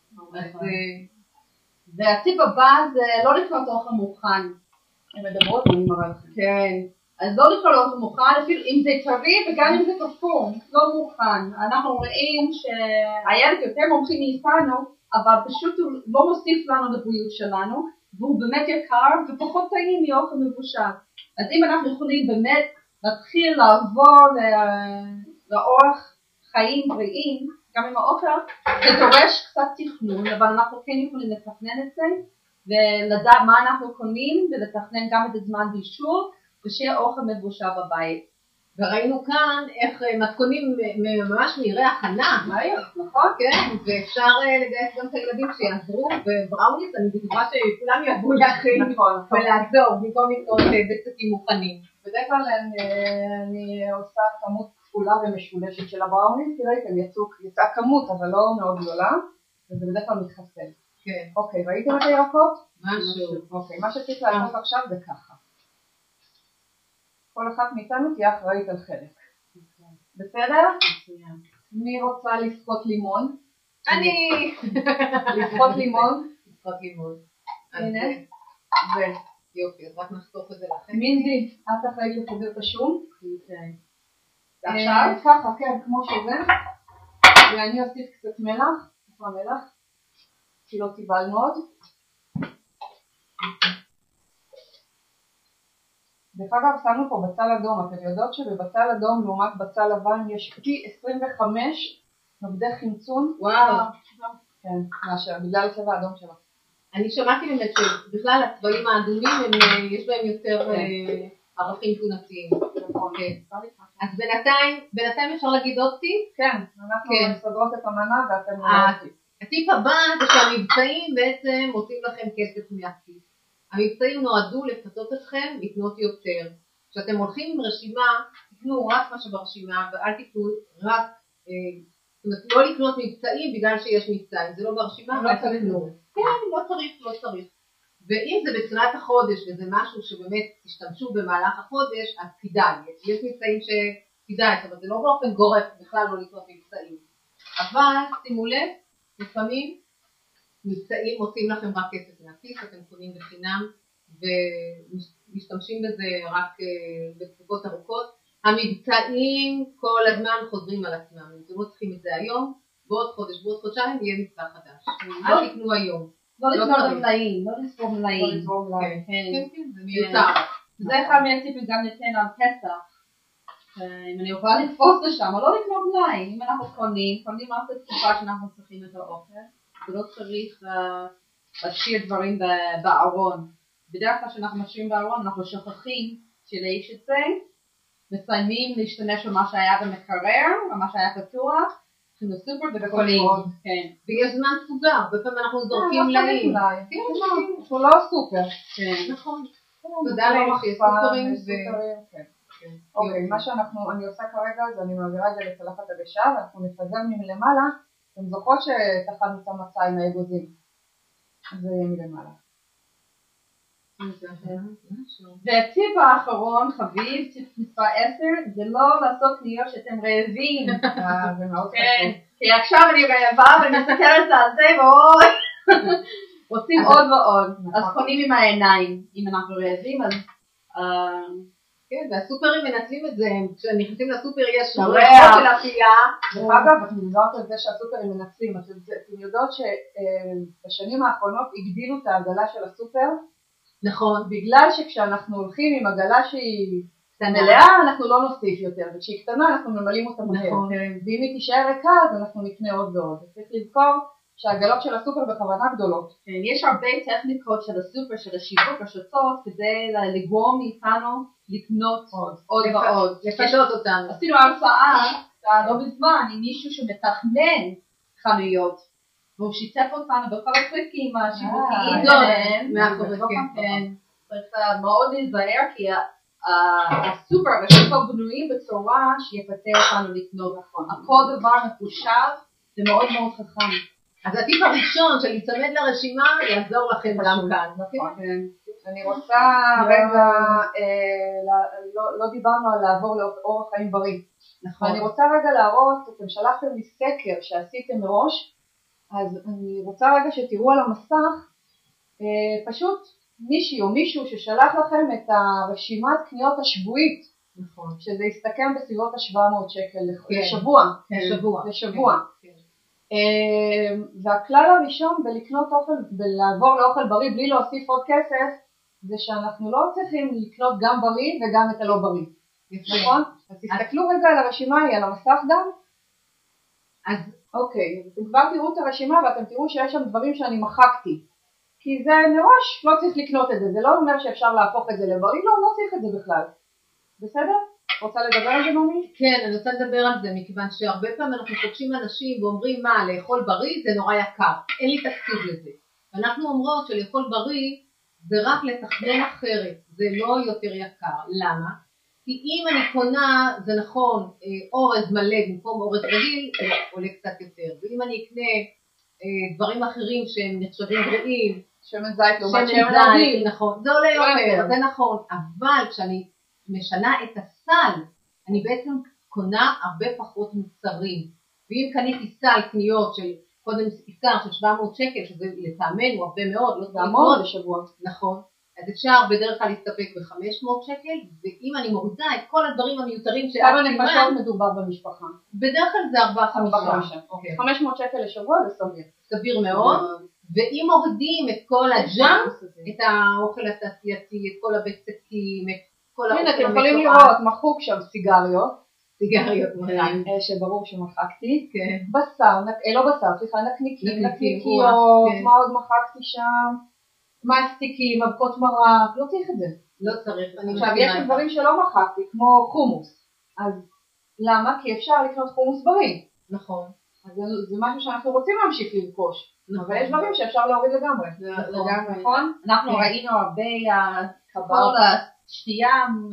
והטיפ הבא זה לא לקנות אוכל מוכן. הן מדברות ואני מראה לכם. כן. אז לא לקנות אוכל מוכן, אפילו אם זה טרי וגם אם זה קפוא, לא מוכן. אנחנו רואים שהילד יותר מומחים מאיתנו, אבל פשוט הוא לא מוסיף לנו לבריאות שלנו, והוא באמת יקר ופחות טעים מאוכל מבושל. אז אם אנחנו יכולים באמת להתחיל לעבור לאורח חיים בריאים, גם עם האוכל, זה דורש קצת תכנון, אבל אנחנו כן יכולים לתכנן את זה, ולדעת מה אנחנו קונים, ולתכנן גם את הזמן בישול, ושיהיה אוכל מבושל בבית. וראינו כאן איך מתכונים ממש מהירי הכנה, נכון? כן, ואפשר לגייס גם את הילדים שיעזרו, ובראוניס אני בטוחה שכולם יעברו להכין ולעזור, במקום לקנות בצקים מוכנים. בדרך כלל אני עושה כמות כפולה ומשולשת של הבראוניס, כי ראיתם, יצאה כמות, אבל לא מאוד גדולה, וזה בדרך כלל מתחסל. כן. אוקיי, ראיתם את הירקות? משהו. אוקיי, מה שצריך לעשות עכשיו זה ככה. כל אחת מאיתנו תהיה אחראית על חלק. בסדר? מי רוצה לסחוט לימון? אני! לסחוט לימון? לסחוט לימון. הנה. יופי, אז רק נחתוך את זה לכם. מינדי, את אחראית לפזר את השום. עכשיו? ככה, כן, כמו שזה. ואני אוסיף קצת מלח. איפה המלח? כי לא קיבלנו עוד. דרך אגב, שמנו פה בצל אדום, אתם יודעות שבבצל אדום לעומת בצל לבן יש פי 25 נוגדי חמצון. וואו. כן, בגלל הצבע האדום שלו. אני שמעתי באמת שבכלל הצבעים האדומים יש בהם יותר ערכים תזונתיים. אז בינתיים אפשר להגיד עוד טיפ? כן, אנחנו מסדרות את המנה ואתם... הטיפ הבא זה שהמבצעים בעצם מוצאים לכם כסף מהכיס. המבצעים נועדו לפתות אתכם לקנות יותר. כשאתם הולכים עם רשימה, תקנו רק מה שברשימה ואל תקנו רק, זאת אומרת לא לקנות מבצעים בגלל שיש מבצעים, זה לא ברשימה, לא צריך לא. כן, לא צריך. ואם זה בתחילת החודש וזה משהו שבאמת תשתמשו במהלך החודש, אז כדאי, יש מבצעים שכדאי, זאת אומרת זה לא באופן גורף בכלל לא לקנות מבצעים. אבל שימו לב, לפעמים מבצעים מוצאים לכם רק כסף מהכיס, אתם קונים בחינם ומשתמשים בזה רק בתקופות ארוכות. המבצעים כל הזמן חוזרים על עצמם, אתם לא צריכים את זה היום, בעוד חודש, בעוד חודשיים יהיה מבצע חדש. אל תקנו היום. לא לקנות מלאים, לא לספור מלאים. כן, זה מיותר. זה אחד מהטיפים גם ניתן על פסח. אם אני יכולה לתפוס לשם, או לא לקנות מלאים. אם אנחנו קונים רק בתקופה שאנחנו צריכים את האוכל, ולא צריך להשאיר דברים בארון. בדרך כלל כשאנחנו משאירים בארון, אנחנו שוכחים שיש את זה, מסיימים להשתמש במה שהיה במקרר, במה שהיה פתוח, אנחנו סופר ובקולים. ויש זמן סוגר, בפעמים אנחנו זורקים מלאים. הוא לא סופר. נכון. תודה להם שיש סופרים. אוקיי, מה שאני עושה כרגע זה אני מעבירה את זה לצלחת הגשה ואנחנו נפזר מלמעלה. אתם זוכרות שטחנו את המצה עם האגוזים. זה יהיה מלמעלה. והטיפ האחרון, חביב, טיפ מספר 10, זה לא לעשות קניות שאתם רעבים. זה מאוד חשוב. כי עכשיו אני רעבה ואני מסתכלת על זה ואוי, רוצים עוד ועוד. אז קונים עם העיניים. אם אנחנו רעבים, אז... כן, והסופרים מנצלים את זה, כשנכנסים לסופר יש ריחות של אפייה. אגב, את מדברת על זה שהסופרים מנצלים, אתם יודעות שבשנים האחרונות הגדילו את העגלה של הסופר, נכון. בגלל שכשאנחנו הולכים עם עגלה שהיא מלאה, אנחנו לא נוסיף יותר, וכשהיא קטנה אנחנו ממלאים אותה מהר. ואם היא תישאר ריקה, אז אנחנו נקנה עוד ועוד. צריך לזכור שהעגלות של הסופר בכוונה גדולות. יש הרבה טכניקות של הסופר, של השיווק, השוצות, כדי לגרום מאיתנו לקנות עוד ועוד. לפתות אותנו. עשינו הרצאה לא בזמן עם מישהו שמתכנן חנויות, והוא שיתף אותנו בכל הטריקים השיווקיים שלהם. צריך מאוד להיזהר, כי הסופר והשוקות בנויים בצורה שיפתה אותנו לקנות. הכל דבר מחושב ומאוד מאוד חכם. אז הטיפ הראשון של להיצמד לרשימה יעזור לכם גם כאן. אני רוצה רגע, לא דיברנו על לעבור לאורח חיים בריא. אני רוצה רגע להראות, אתם שלחתם לי סקר שעשיתם מראש, אז אני רוצה רגע שתראו על המסך, פשוט מישהי או מישהו ששלח לכם את הרשימת קניות השבועית, שזה יסתכם בסביבות ה-700 שקל לשבוע. והכלל הראשון בלקנות אוכל, בלעבור לאוכל בריא בלי להוסיף עוד כסף, זה שאנחנו לא צריכים לקנות גם בריא וגם את הלא בריא. נכון? אז תסתכלו רגע על הרשימה, היא על המסך גם. אז אוקיי, אתם כבר תראו את הרשימה ואתם תראו שיש שם דברים שאני מחקתי. כי זה מראש לא צריך לקנות את זה, זה לא אומר שאפשר להפוך את זה לבריא, לא צריך את זה בכלל. בסדר? רוצה לדבר על זה נעמי? כן, אני רוצה לדבר על זה, מכיוון שהרבה פעמים אנחנו פוגשים אנשים ואומרים מה, לאכול בריא זה נורא יקר, אין לי תקציב לזה. ואנחנו אומרות שלאכול בריא זה רק לתכנן אחרת, זה לא יותר יקר. למה? כי אם אני קונה, זה נכון, אורז מלא במקום אורז רגיל, זה עולה קצת יותר. ואם אני אקנה דברים אחרים שהם נחשבים בריאים, שמן זית לעומת שמן רגיל, נכון, זה עולה יותר, זה נכון. אבל כשאני משנה את הסל, אני בעצם קונה הרבה פחות מוצרים. ואם קניתי סל קניות של, קודם הזכרת של 700 שקל, שזה לטעמנו הרבה מאוד, לא מאוד לשבוע. נכון. אז אפשר בדרך כלל להסתפק ב-500 שקל, ואם אני מורידה את כל הדברים המיותרים כמה נפשות מדובר במשפחה? בדרך כלל זה 4-5. 500 שקל לשבוע זה סביר. סביר מאוד. ואם מורידים את כל הג'אנק, את האוכל התעשייתי, את כל הבצקים, הנה, אתם יכולים לראות, מחוק שם סיגריות, שברור שמחקתי, בשר, לא בשר, סליחה, נקניקיות, מה עוד מחקתי שם, מסטיקים, אבקות מרק, לא צריך את זה. לא צריך. עכשיו יש דברים שלא מחקתי, כמו חומוס. אז למה? כי אפשר לקנות חומוס בריא. נכון. אז זה משהו שאנחנו רוצים להמשיך לרכוש. אבל יש דברים שאפשר להוריד לגמרי. נכון? אנחנו ראינו הרבה כל השתייה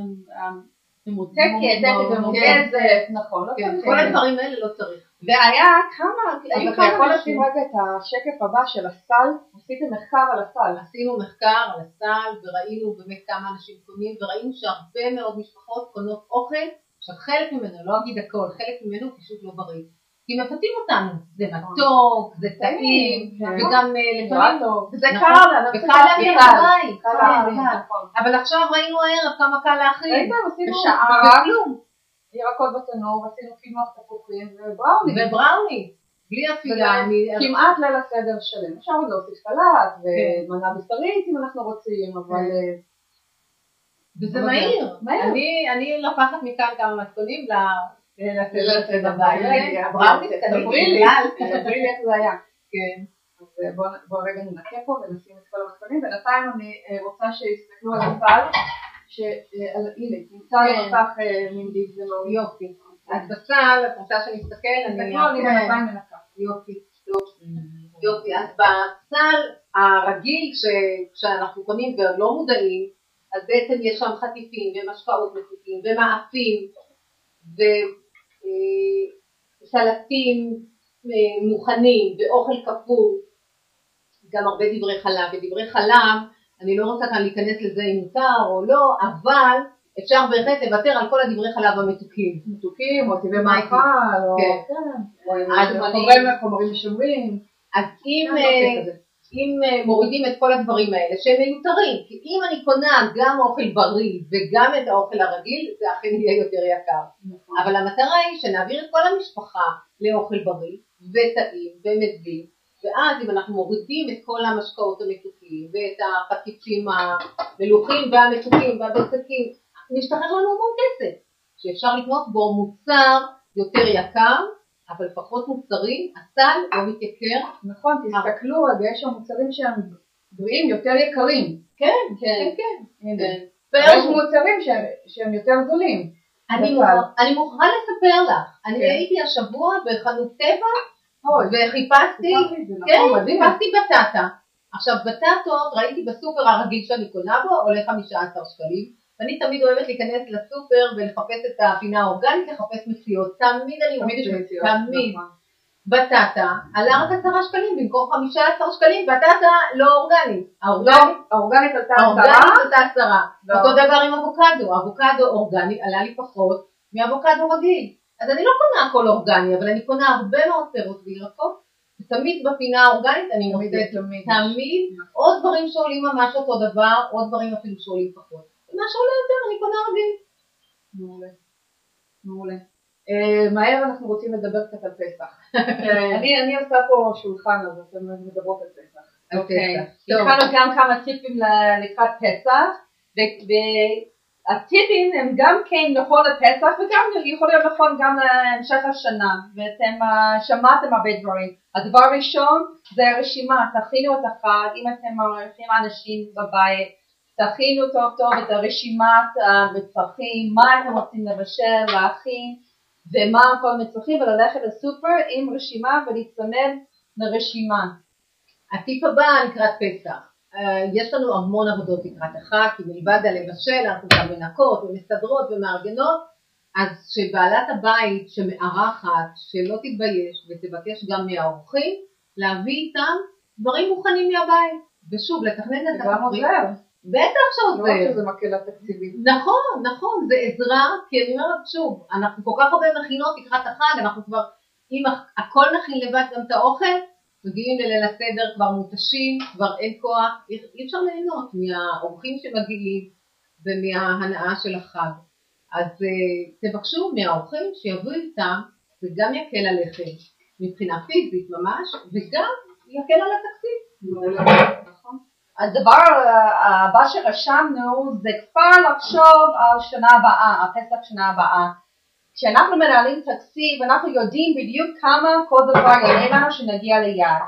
ממותקת ומוגזת. נכון. כל הדברים האלה לא צריך. והיה כמה, אז אתה יכול לשים רגע את השקף הבא של הסל, עשיתם מחקר על הסל. עשינו מחקר על הסל וראינו באמת כמה אנשים קונים, וראינו שהרבה מאוד משפחות קונות אוכל, עכשיו חלק ממנו, לא אגיד הכל, חלק ממנו פשוט לא בריא. כי מפתים אותנו, זה מתוק, זה טעים, וגם לפעמים, זה קל, וקל להביא לבית, אבל עכשיו ראינו הערב כמה קל להכין, בשעה, וכלום. ירקות בתנור, עשינו קינוח תפוחים ובראוני, בלי אפייה. כמעט ליל הסדר שלם. אפשר עוד להוסיף סלט ומנה בשרית אם אנחנו רוצים, אבל... וזה מהיר. אני לוקחת מכאן כמה מתכונים ליל הסדר הבית. הבראוני תספרי לי איך זה היה. כן. אז בואו רגע ננקה פה ונשים את כל המתכונים. בינתיים אני רוצה שיסתכלו על הסל. הנה, נמצא למסך מנדיב, זה לא יופי. אז בסל, את רוצה שנסתכל, אני בינתיים מנקה. יופי. אז בסל הרגיל שאנחנו קונים ולא מודעים, אז בעצם יש שם חטיפים ומשקאות מתוקים ומאפים וסלטים מוכנים ואוכל כפור, גם הרבה דברי חלב. ודברי חלב, אני לא רוצה כאן להיכנס לזה אם מותר או לא, אבל אפשר בהחלט לוותר על כל הדברי חלב המתוקים. מתוקים או טבעי מאכל, או חומרים משומרים. אז אם מורידים את כל הדברים האלה שהם מיותרים, כי אם אני קונה גם אוכל בריא וגם את האוכל הרגיל, זה אכן יהיה יותר יקר. אבל המטרה היא שנעביר את כל המשפחה לאוכל בריא וטעים ומזין, ואז אם אנחנו מורידים את כל המשקאות המתוקים ואת החטיפים המלוכים והמתוקים והבצקים, נשתחרר לנו המון כסף, שאפשר לקנות בו מוצר יותר יקר, אבל פחות מוצרים, הסל לא מתייקר. נכון, תסתכלו, יש שם מוצרים שהם בריאים יותר יקרים. כן. ויש מוצרים שהם יותר זולים. אני מוכרחה לספר לך, אני הייתי השבוע בחנות טבע, וחיפשתי בטטה. עכשיו בטטות ראיתי בסופר הרגיל שאני קונה בו עולה 15 שקלים, ואני תמיד אוהבת להיכנס לסופר ולחפש את הפינה האורגנית, לחפש מציאות. תמיד אני אומרת תמיד. בטטה עלה רק 10 שקלים במקום 15 שקלים, בטטה לא אורגנית. האורגנית עלתה 10. אותו דבר עם אבוקדו. אבוקדו אורגני עלה לי פחות מאבוקדו רגיל. אז אני לא קונה הכל אורגני, אבל אני קונה הרבה מאוד פירות וירקות. תמיד בפינה האורגנית אני מוצאת תמיד עוד דברים שעולים ממש אותו דבר, עוד דברים אפילו שעולים פחות. מה שעולה יותר אני קונה רגיל. מעולה. מהר אנחנו רוצים לדבר קצת על פסח. אני עושה פה שולחן, אז אתם מדברות על פסח. אוקיי. התחלנו גם כמה טיפים לקראת פסח, והטיפים הם גם כן נכון לפסח, וגם יכול להיות נכון גם להמשך השנה, ואתם שמעתם הרבה דברים. הדבר הראשון זה הרשימה, תכינו את החג, אם אתם מארחים אנשים בבית, תכינו טוב את הרשימת המצרכים, מה אתם רוצים לבשל, להכין, ומה כל המצרכים, וללכת לסופר עם רשימה ולהצמד לרשימה. הטיפ הבא לקראת פסח. יש לנו המון עבודות לקראת החג, כי מלבד הלבשל, אנחנו גם מנקות ומסדרות ומארגנות, אז שבעלת הבית שמארחת, שלא תתבייש ותבקש גם מהאורחים, להביא איתם דברים מוכנים מהבית. ושוב, לתכנן את התפריט. בטח שעוזר. לא שזה מקהלה תקציבית. נכון, זה עזרה, כי אני אומרת שוב, אנחנו כל כך הרבה מכינות לקראת החג, אנחנו כבר, אם הכל נכין לבד גם את האוכל, מגיעים לליל הסדר כבר מותשים, כבר אין כוח, אי אפשר ליהנות מהאורחים שמגיעים ומההנאה של החג. אז תבקשו מהאורחים שיבואו איתם, זה גם יקל עליכם, מבחינה פיזית ממש, וגם יקל על התקציב. נכון. הדבר הבא שרשמנו זה כבר לחשוב על שנה הבאה, על פסח שנה הבאה. כשאנחנו מנהלים תקציב, אנחנו יודעים בדיוק כמה כל דבר יעלה לנו שנגיע ליעד.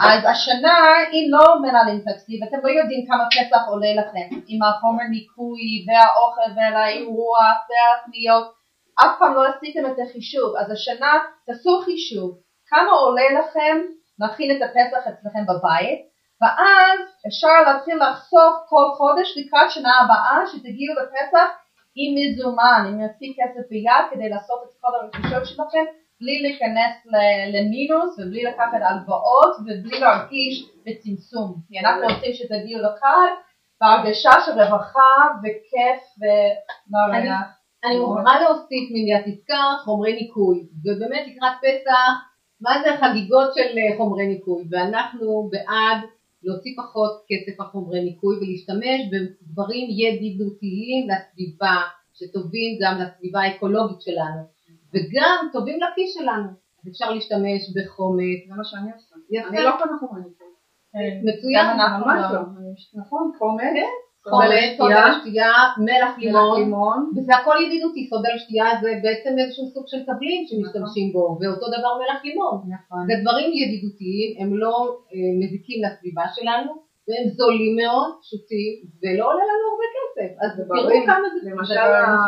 אז השנה, אם לא מנהלים תקציב, אתם לא יודעים כמה פסח עולה לכם, עם החומר ניקוי והאוכל והאירוח והקניות, אף פעם לא עשיתם את החישוב, אז השנה תעשו חישוב, כמה עולה לכם להכין את הפסח אצלכם בבית, ואז אפשר להתחיל לחסוך כל חודש לקראת שנה הבאה שתגיעו לפסח עם מזומן, עם מספיק כסף ביד כדי לעשות את כל הרכישות שלכם, בלי להיכנס למינוס ובלי לקחת הלוואות ובלי להרגיש בצמצום. כי אנחנו רוצים שתגיעו לכאן בהרגשה של רווחה וכיף ומריח. אני מוכרחה להוסיף מניעת הזכרת חומרי ניקוי, ובאמת לקראת פסח, מה זה חגיגות של חומרי ניקוי, ואנחנו בעד להוציא פחות כסף על חומרי ניקוי ולהשתמש בדברים ידידותיים לסביבה, שטובים גם לסביבה האקולוגית שלנו, וגם טובים לכיס שלנו. אז אפשר להשתמש בחומץ. זה מה שאני עושה. אני לא קונה חומרי ניקוי. מצוין. ממש לא. נכון, חומץ. חומץ, סודה לשתייה, מלח לימון, וזה הכל ידידותי. סודה לשתייה זה בעצם איזשהו סוג של תבלין שמשתמשים בו, ואותו דבר מלח לימון. זה דברים ידידותיים, הם לא מזיקים לסביבה שלנו, והם זולים מאוד, פשוטים, ולא עולה לנו הרבה כסף. אז תראו כמה זה. למשל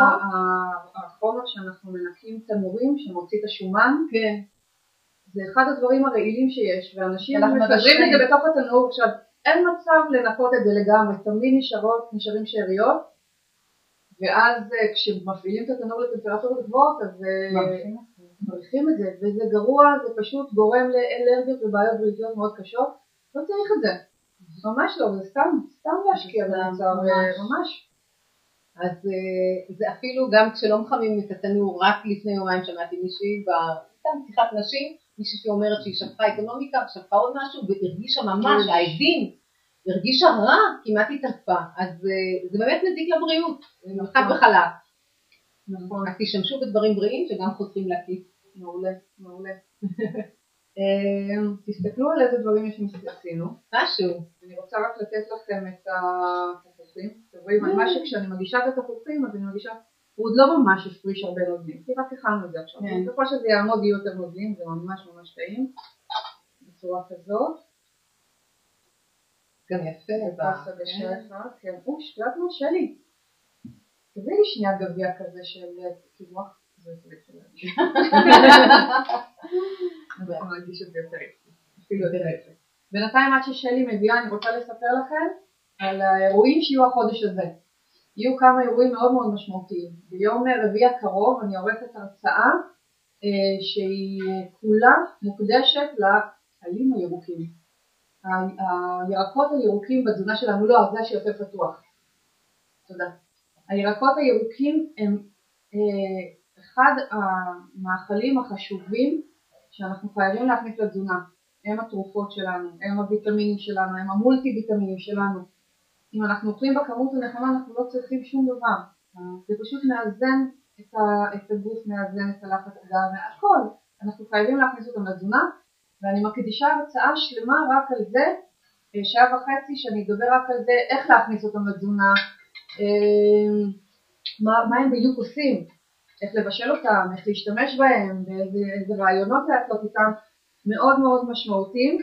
החומר שאנחנו מנקים תנורים שמוציא את השומן, זה אחד הדברים הרעילים שיש, ואנשים מפזרים את זה בתוך התנור. עכשיו, אין מצב לנקות את זה לגמרי, תמיד נשארים שאריות, ואז כשמפעילים את התנור לטמפרטורות גבוהות, אז מריחים את זה, וזה גרוע, זה פשוט גורם לאלרגיות ובעיות בריאותיות מאוד קשות, לא צריך את זה, ממש לא, זה סתם להשקיע במוצר, ממש. אז זה אפילו גם כשלא מחמים את התנור, רק לפני יומיים שמעתי מישהי, בסתם שיחת נשים, מישהי שאומרת שהיא שפכה אקונומיקה, שפכה עוד משהו, והרגישה ממש, העדים, הרגישה רע, כמעט התעלפה, אז זה באמת מזיק לבריאות, חד וחלק. נכון. אז תשמשו בדברים בריאים שגם חותכים לכיס. מעולה, מעולה. תסתכלו על איזה דברים יש שעשינו. משהו. אני רוצה רק לתת לכם את התפוחים. תראו, מה שכשאני מגישה את התפוחים, אז אני מגישה, הוא עוד לא ממש הפריש הרבה נוזלים, כי רק הכנו את זה עכשיו. ככל שזה יעמוד יהיו יותר נוזלים, זה ממש ממש טעים. בצורה כזאת. גם יפה. פסה בשפע. כן, שתיית מה שלי. תביא לי שנייה גביע כזה של קיווח. זה צריך שלנו. אנחנו נרגיש את זה יותר יפה. אפילו יותר יפה. בינתיים עד ששלי מביאה, אני רוצה לספר לכם על האירועים שיהיו החודש הזה. יהיו כמה אירועים מאוד מאוד משמעותיים. ביום רביעי הקרוב אני עורכת הרצאה שהיא כולה מוקדשת לעלים הירוקים. הירקות הירוקים בתזונה שלנו, לא, זה שיותר פתוח. תודה. הירקות הירוקים הם אחד המאכלים החשובים שאנחנו חייבים להכניס לתזונה. הם התרופות שלנו, הם הוויטמינים שלנו, הם המולטי ויטמינים שלנו. אם אנחנו אוכלים בכמות הנכונה, אנחנו לא צריכים שום דבר. זה פשוט מאזן את הגוף, מאזן את הלחץ הדם, הכל. אנחנו חייבים להכניס אותם לתזונה, ואני מקדישה הרצאה שלמה רק על זה, שעה וחצי שאני אדבר רק על זה, איך להכניס אותם לתזונה, מה הם בדיוק עושים, איך לבשל אותם, איך להשתמש בהם, ואיזה רעיונות לעשות איתם, מאוד מאוד משמעותיים.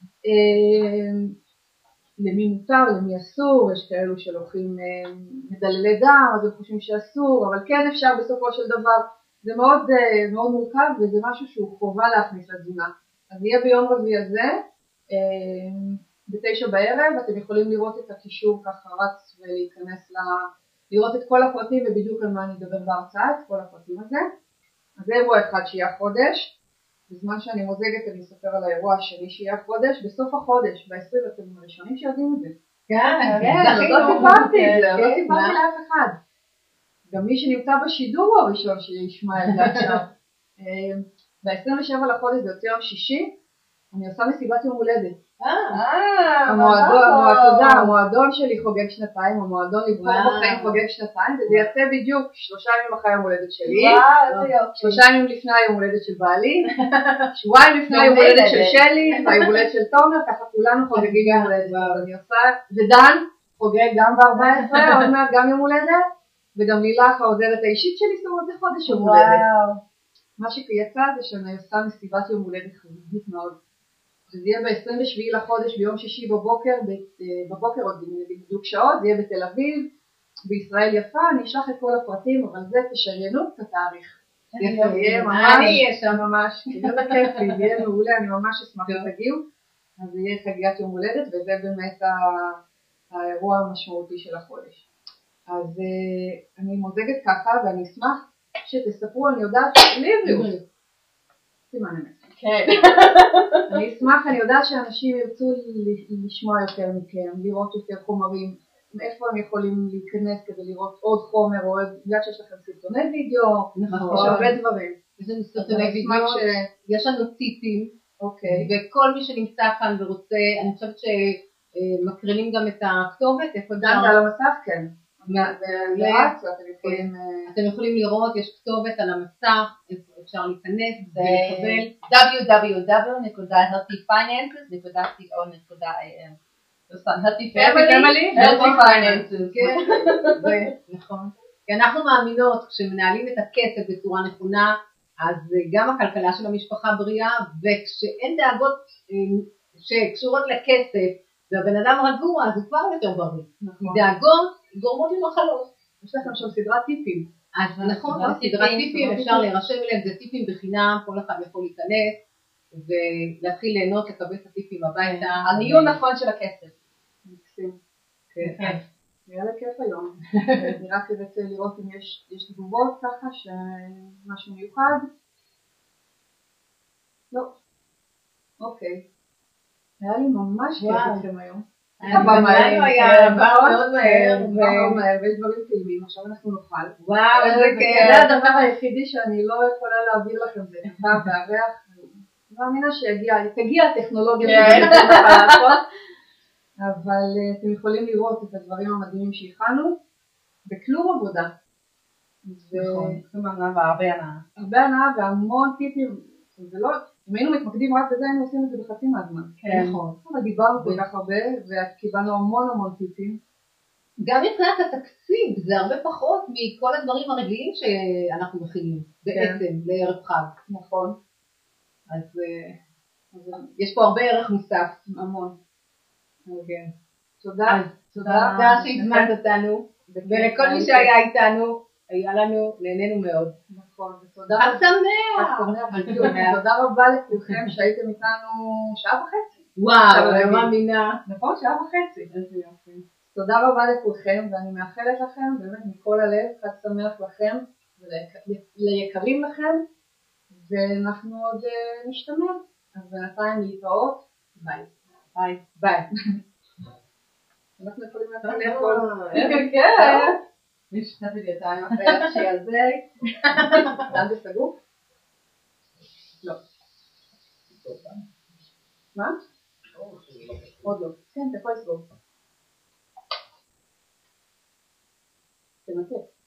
למי מותר, למי אסור, יש כאלו שלוקחים מדללי דם, אז הם חושבים שאסור, אבל כן אפשר בסופו של דבר, זה מאוד, מאוד מורכב וזה משהו שהוא חובה להכניס לתזונה. אז יהיה ביום רביעי הזה, ב9 בערב, אתם יכולים לראות את הקישור ככה רץ ולהיכנס לראות את כל הפרטים ובדיוק על מה אני אדבר בהרצאה, את כל הפרטים הזה. אז זה אירוע אחד שיהיה החודש. בזמן שאני מוזגת אני אספר על האירוע השני שיהיה החודש, בסוף החודש, ב-20 אתם הראשונים שיודעים את זה. כן, לא סיפרתי את זה, לא סיפרתי לאף אחד. גם מי שנמצא בשידור הוא הראשון שישמע את זה עכשיו. ב-27 לחודש זה יוצא יום שישי, אני עושה מסיבת יום הולדת. המועדון שלי חוגג שנתיים, המועדון לבחור בחיים חוגג שנתיים, וזה יצא בדיוק 3 ימים אחרי יום הולדת שלי, 3 ימים לפני היום הולדת של בעלי, 2 שבועיים לפני היום הולדת של שלי, היום הולדת של תומר, ככה כולנו חוגגים יום הולדת. אני עושה, ודן חוגג גם ב-14, עוד מעט גם יום הולדת, וגם לילך העוזרת האישית שלי, זאת אומרת זה חודש יום הולדת. מה שיצא זה שאני עושה מסיבת יום הולדת חגיגית מאוד. שזה יהיה ב-27 לחודש ביום שישי בבוקר עוד בדיוק שעות, זה יהיה בתל אביב, בישראל יפה, אני אשלח את כל הפרטים, אבל זה תשריינו את התאריך. יהיה ממש, זה כיף לי, יהיה מעולה, אני ממש אשמח שתגיעו, אז יהיה חגיגת יום הולדת, וזה באמת האירוע המשמעותי של החודש. אז אני מוזגת ככה, ואני אשמח שתספרו, אני יודעת, ליבלי. סימן אמת. כן. אני אשמח, אני יודעת שאנשים ירצו לשמוע יותר מכם, לראות יותר חומרים, איפה הם יכולים להיכנס כדי לראות עוד חומר, או יודעת שיש לכם סרטוני וידאו, יש הרבה דברים. יש לנו סרטוני וידאו, יש לנו טיפים, וכל מי שנמצא כאן ורוצה, אני חושבת שמקרינים גם את הכתובת, איפה גם על המסך, כן. אתם יכולים לראות, יש כתובת על המסך, אפשר להיכנס ולקבל www.healthyfinances.co.il. healthy finances, נכון. כי אנחנו מאמינות כשמנהלים את הכסף בצורה נכונה, אז גם הכלכלה של המשפחה בריאה, וכשאין דאגות שקשורות לכסף, והבן אדם רגוע, אז הוא כבר יותר בריא. דאגות גורמות למחלות. יש לכם שם סדרת טיפים. אז נכון, סדרת טיפים, אפשר להירשם אליהם, זה טיפים בחינם, כל אחד יכול להיכנס, ולהתחיל ליהנות, לקבל את הטיפים הביתה. הניהול נכון של הכסף. מקסים. כן. נראה לי כיף היום. אני רק רוצה לראות אם יש תגובות ככה, שמשהו מיוחד. לא. אוקיי. היה לי ממש כיף אתכם היום. היה מאוד מהר, ויש דברים טעימים, עכשיו אנחנו נאכל. וואו, איזה כיף. זה הדבר היחידי שאני לא יכולה להעביר לכם, זה נקרא והריח. אני מאמינה שתגיע הטכנולוגיה אבל אתם יכולים לראות את הדברים המדהימים שהכנו בכלום עבודה. נכון, הרבה הנאה. הרבה הנאה והמון טיפים, זה לא, אם היינו מתמקדים רק בזה, היינו עושים את זה בחצי מהזמן. נכון. אבל דיברנו כל כך הרבה וקיבלנו המון טיפים. גם מבחינת התקציב, זה הרבה פחות מכל הדברים הרגילים שאנחנו מכינים בעצם לערב חג. נכון. אז יש פה הרבה ערך מוסף. המון. כן. תודה. תודה שהזמנת אותנו, ולכל מי שהיה איתנו, היה לנו, נהנינו מאוד. נכון, ותודה. חג שמח. תודה רבה לכולכם שהייתם איתנו שעה וחצי. וואו, אני מאמינה. נכון, שעה וחצי. תודה רבה לכולכם, ואני מאחלת לכם, באמת מכל הלב, חג שמח לכם, וליקרים לכם, ואנחנו עוד נשתמע. אז בינתיים להתראות. ביי. ביי. ביי. אנחנו יכולים להתחיל לאכול. איזה כיף. נשתתי לי ידיים. שעל זה. כאן זה סגור? לא. מה? עוד לא. כן, אתה יכול לסגור. תנסה.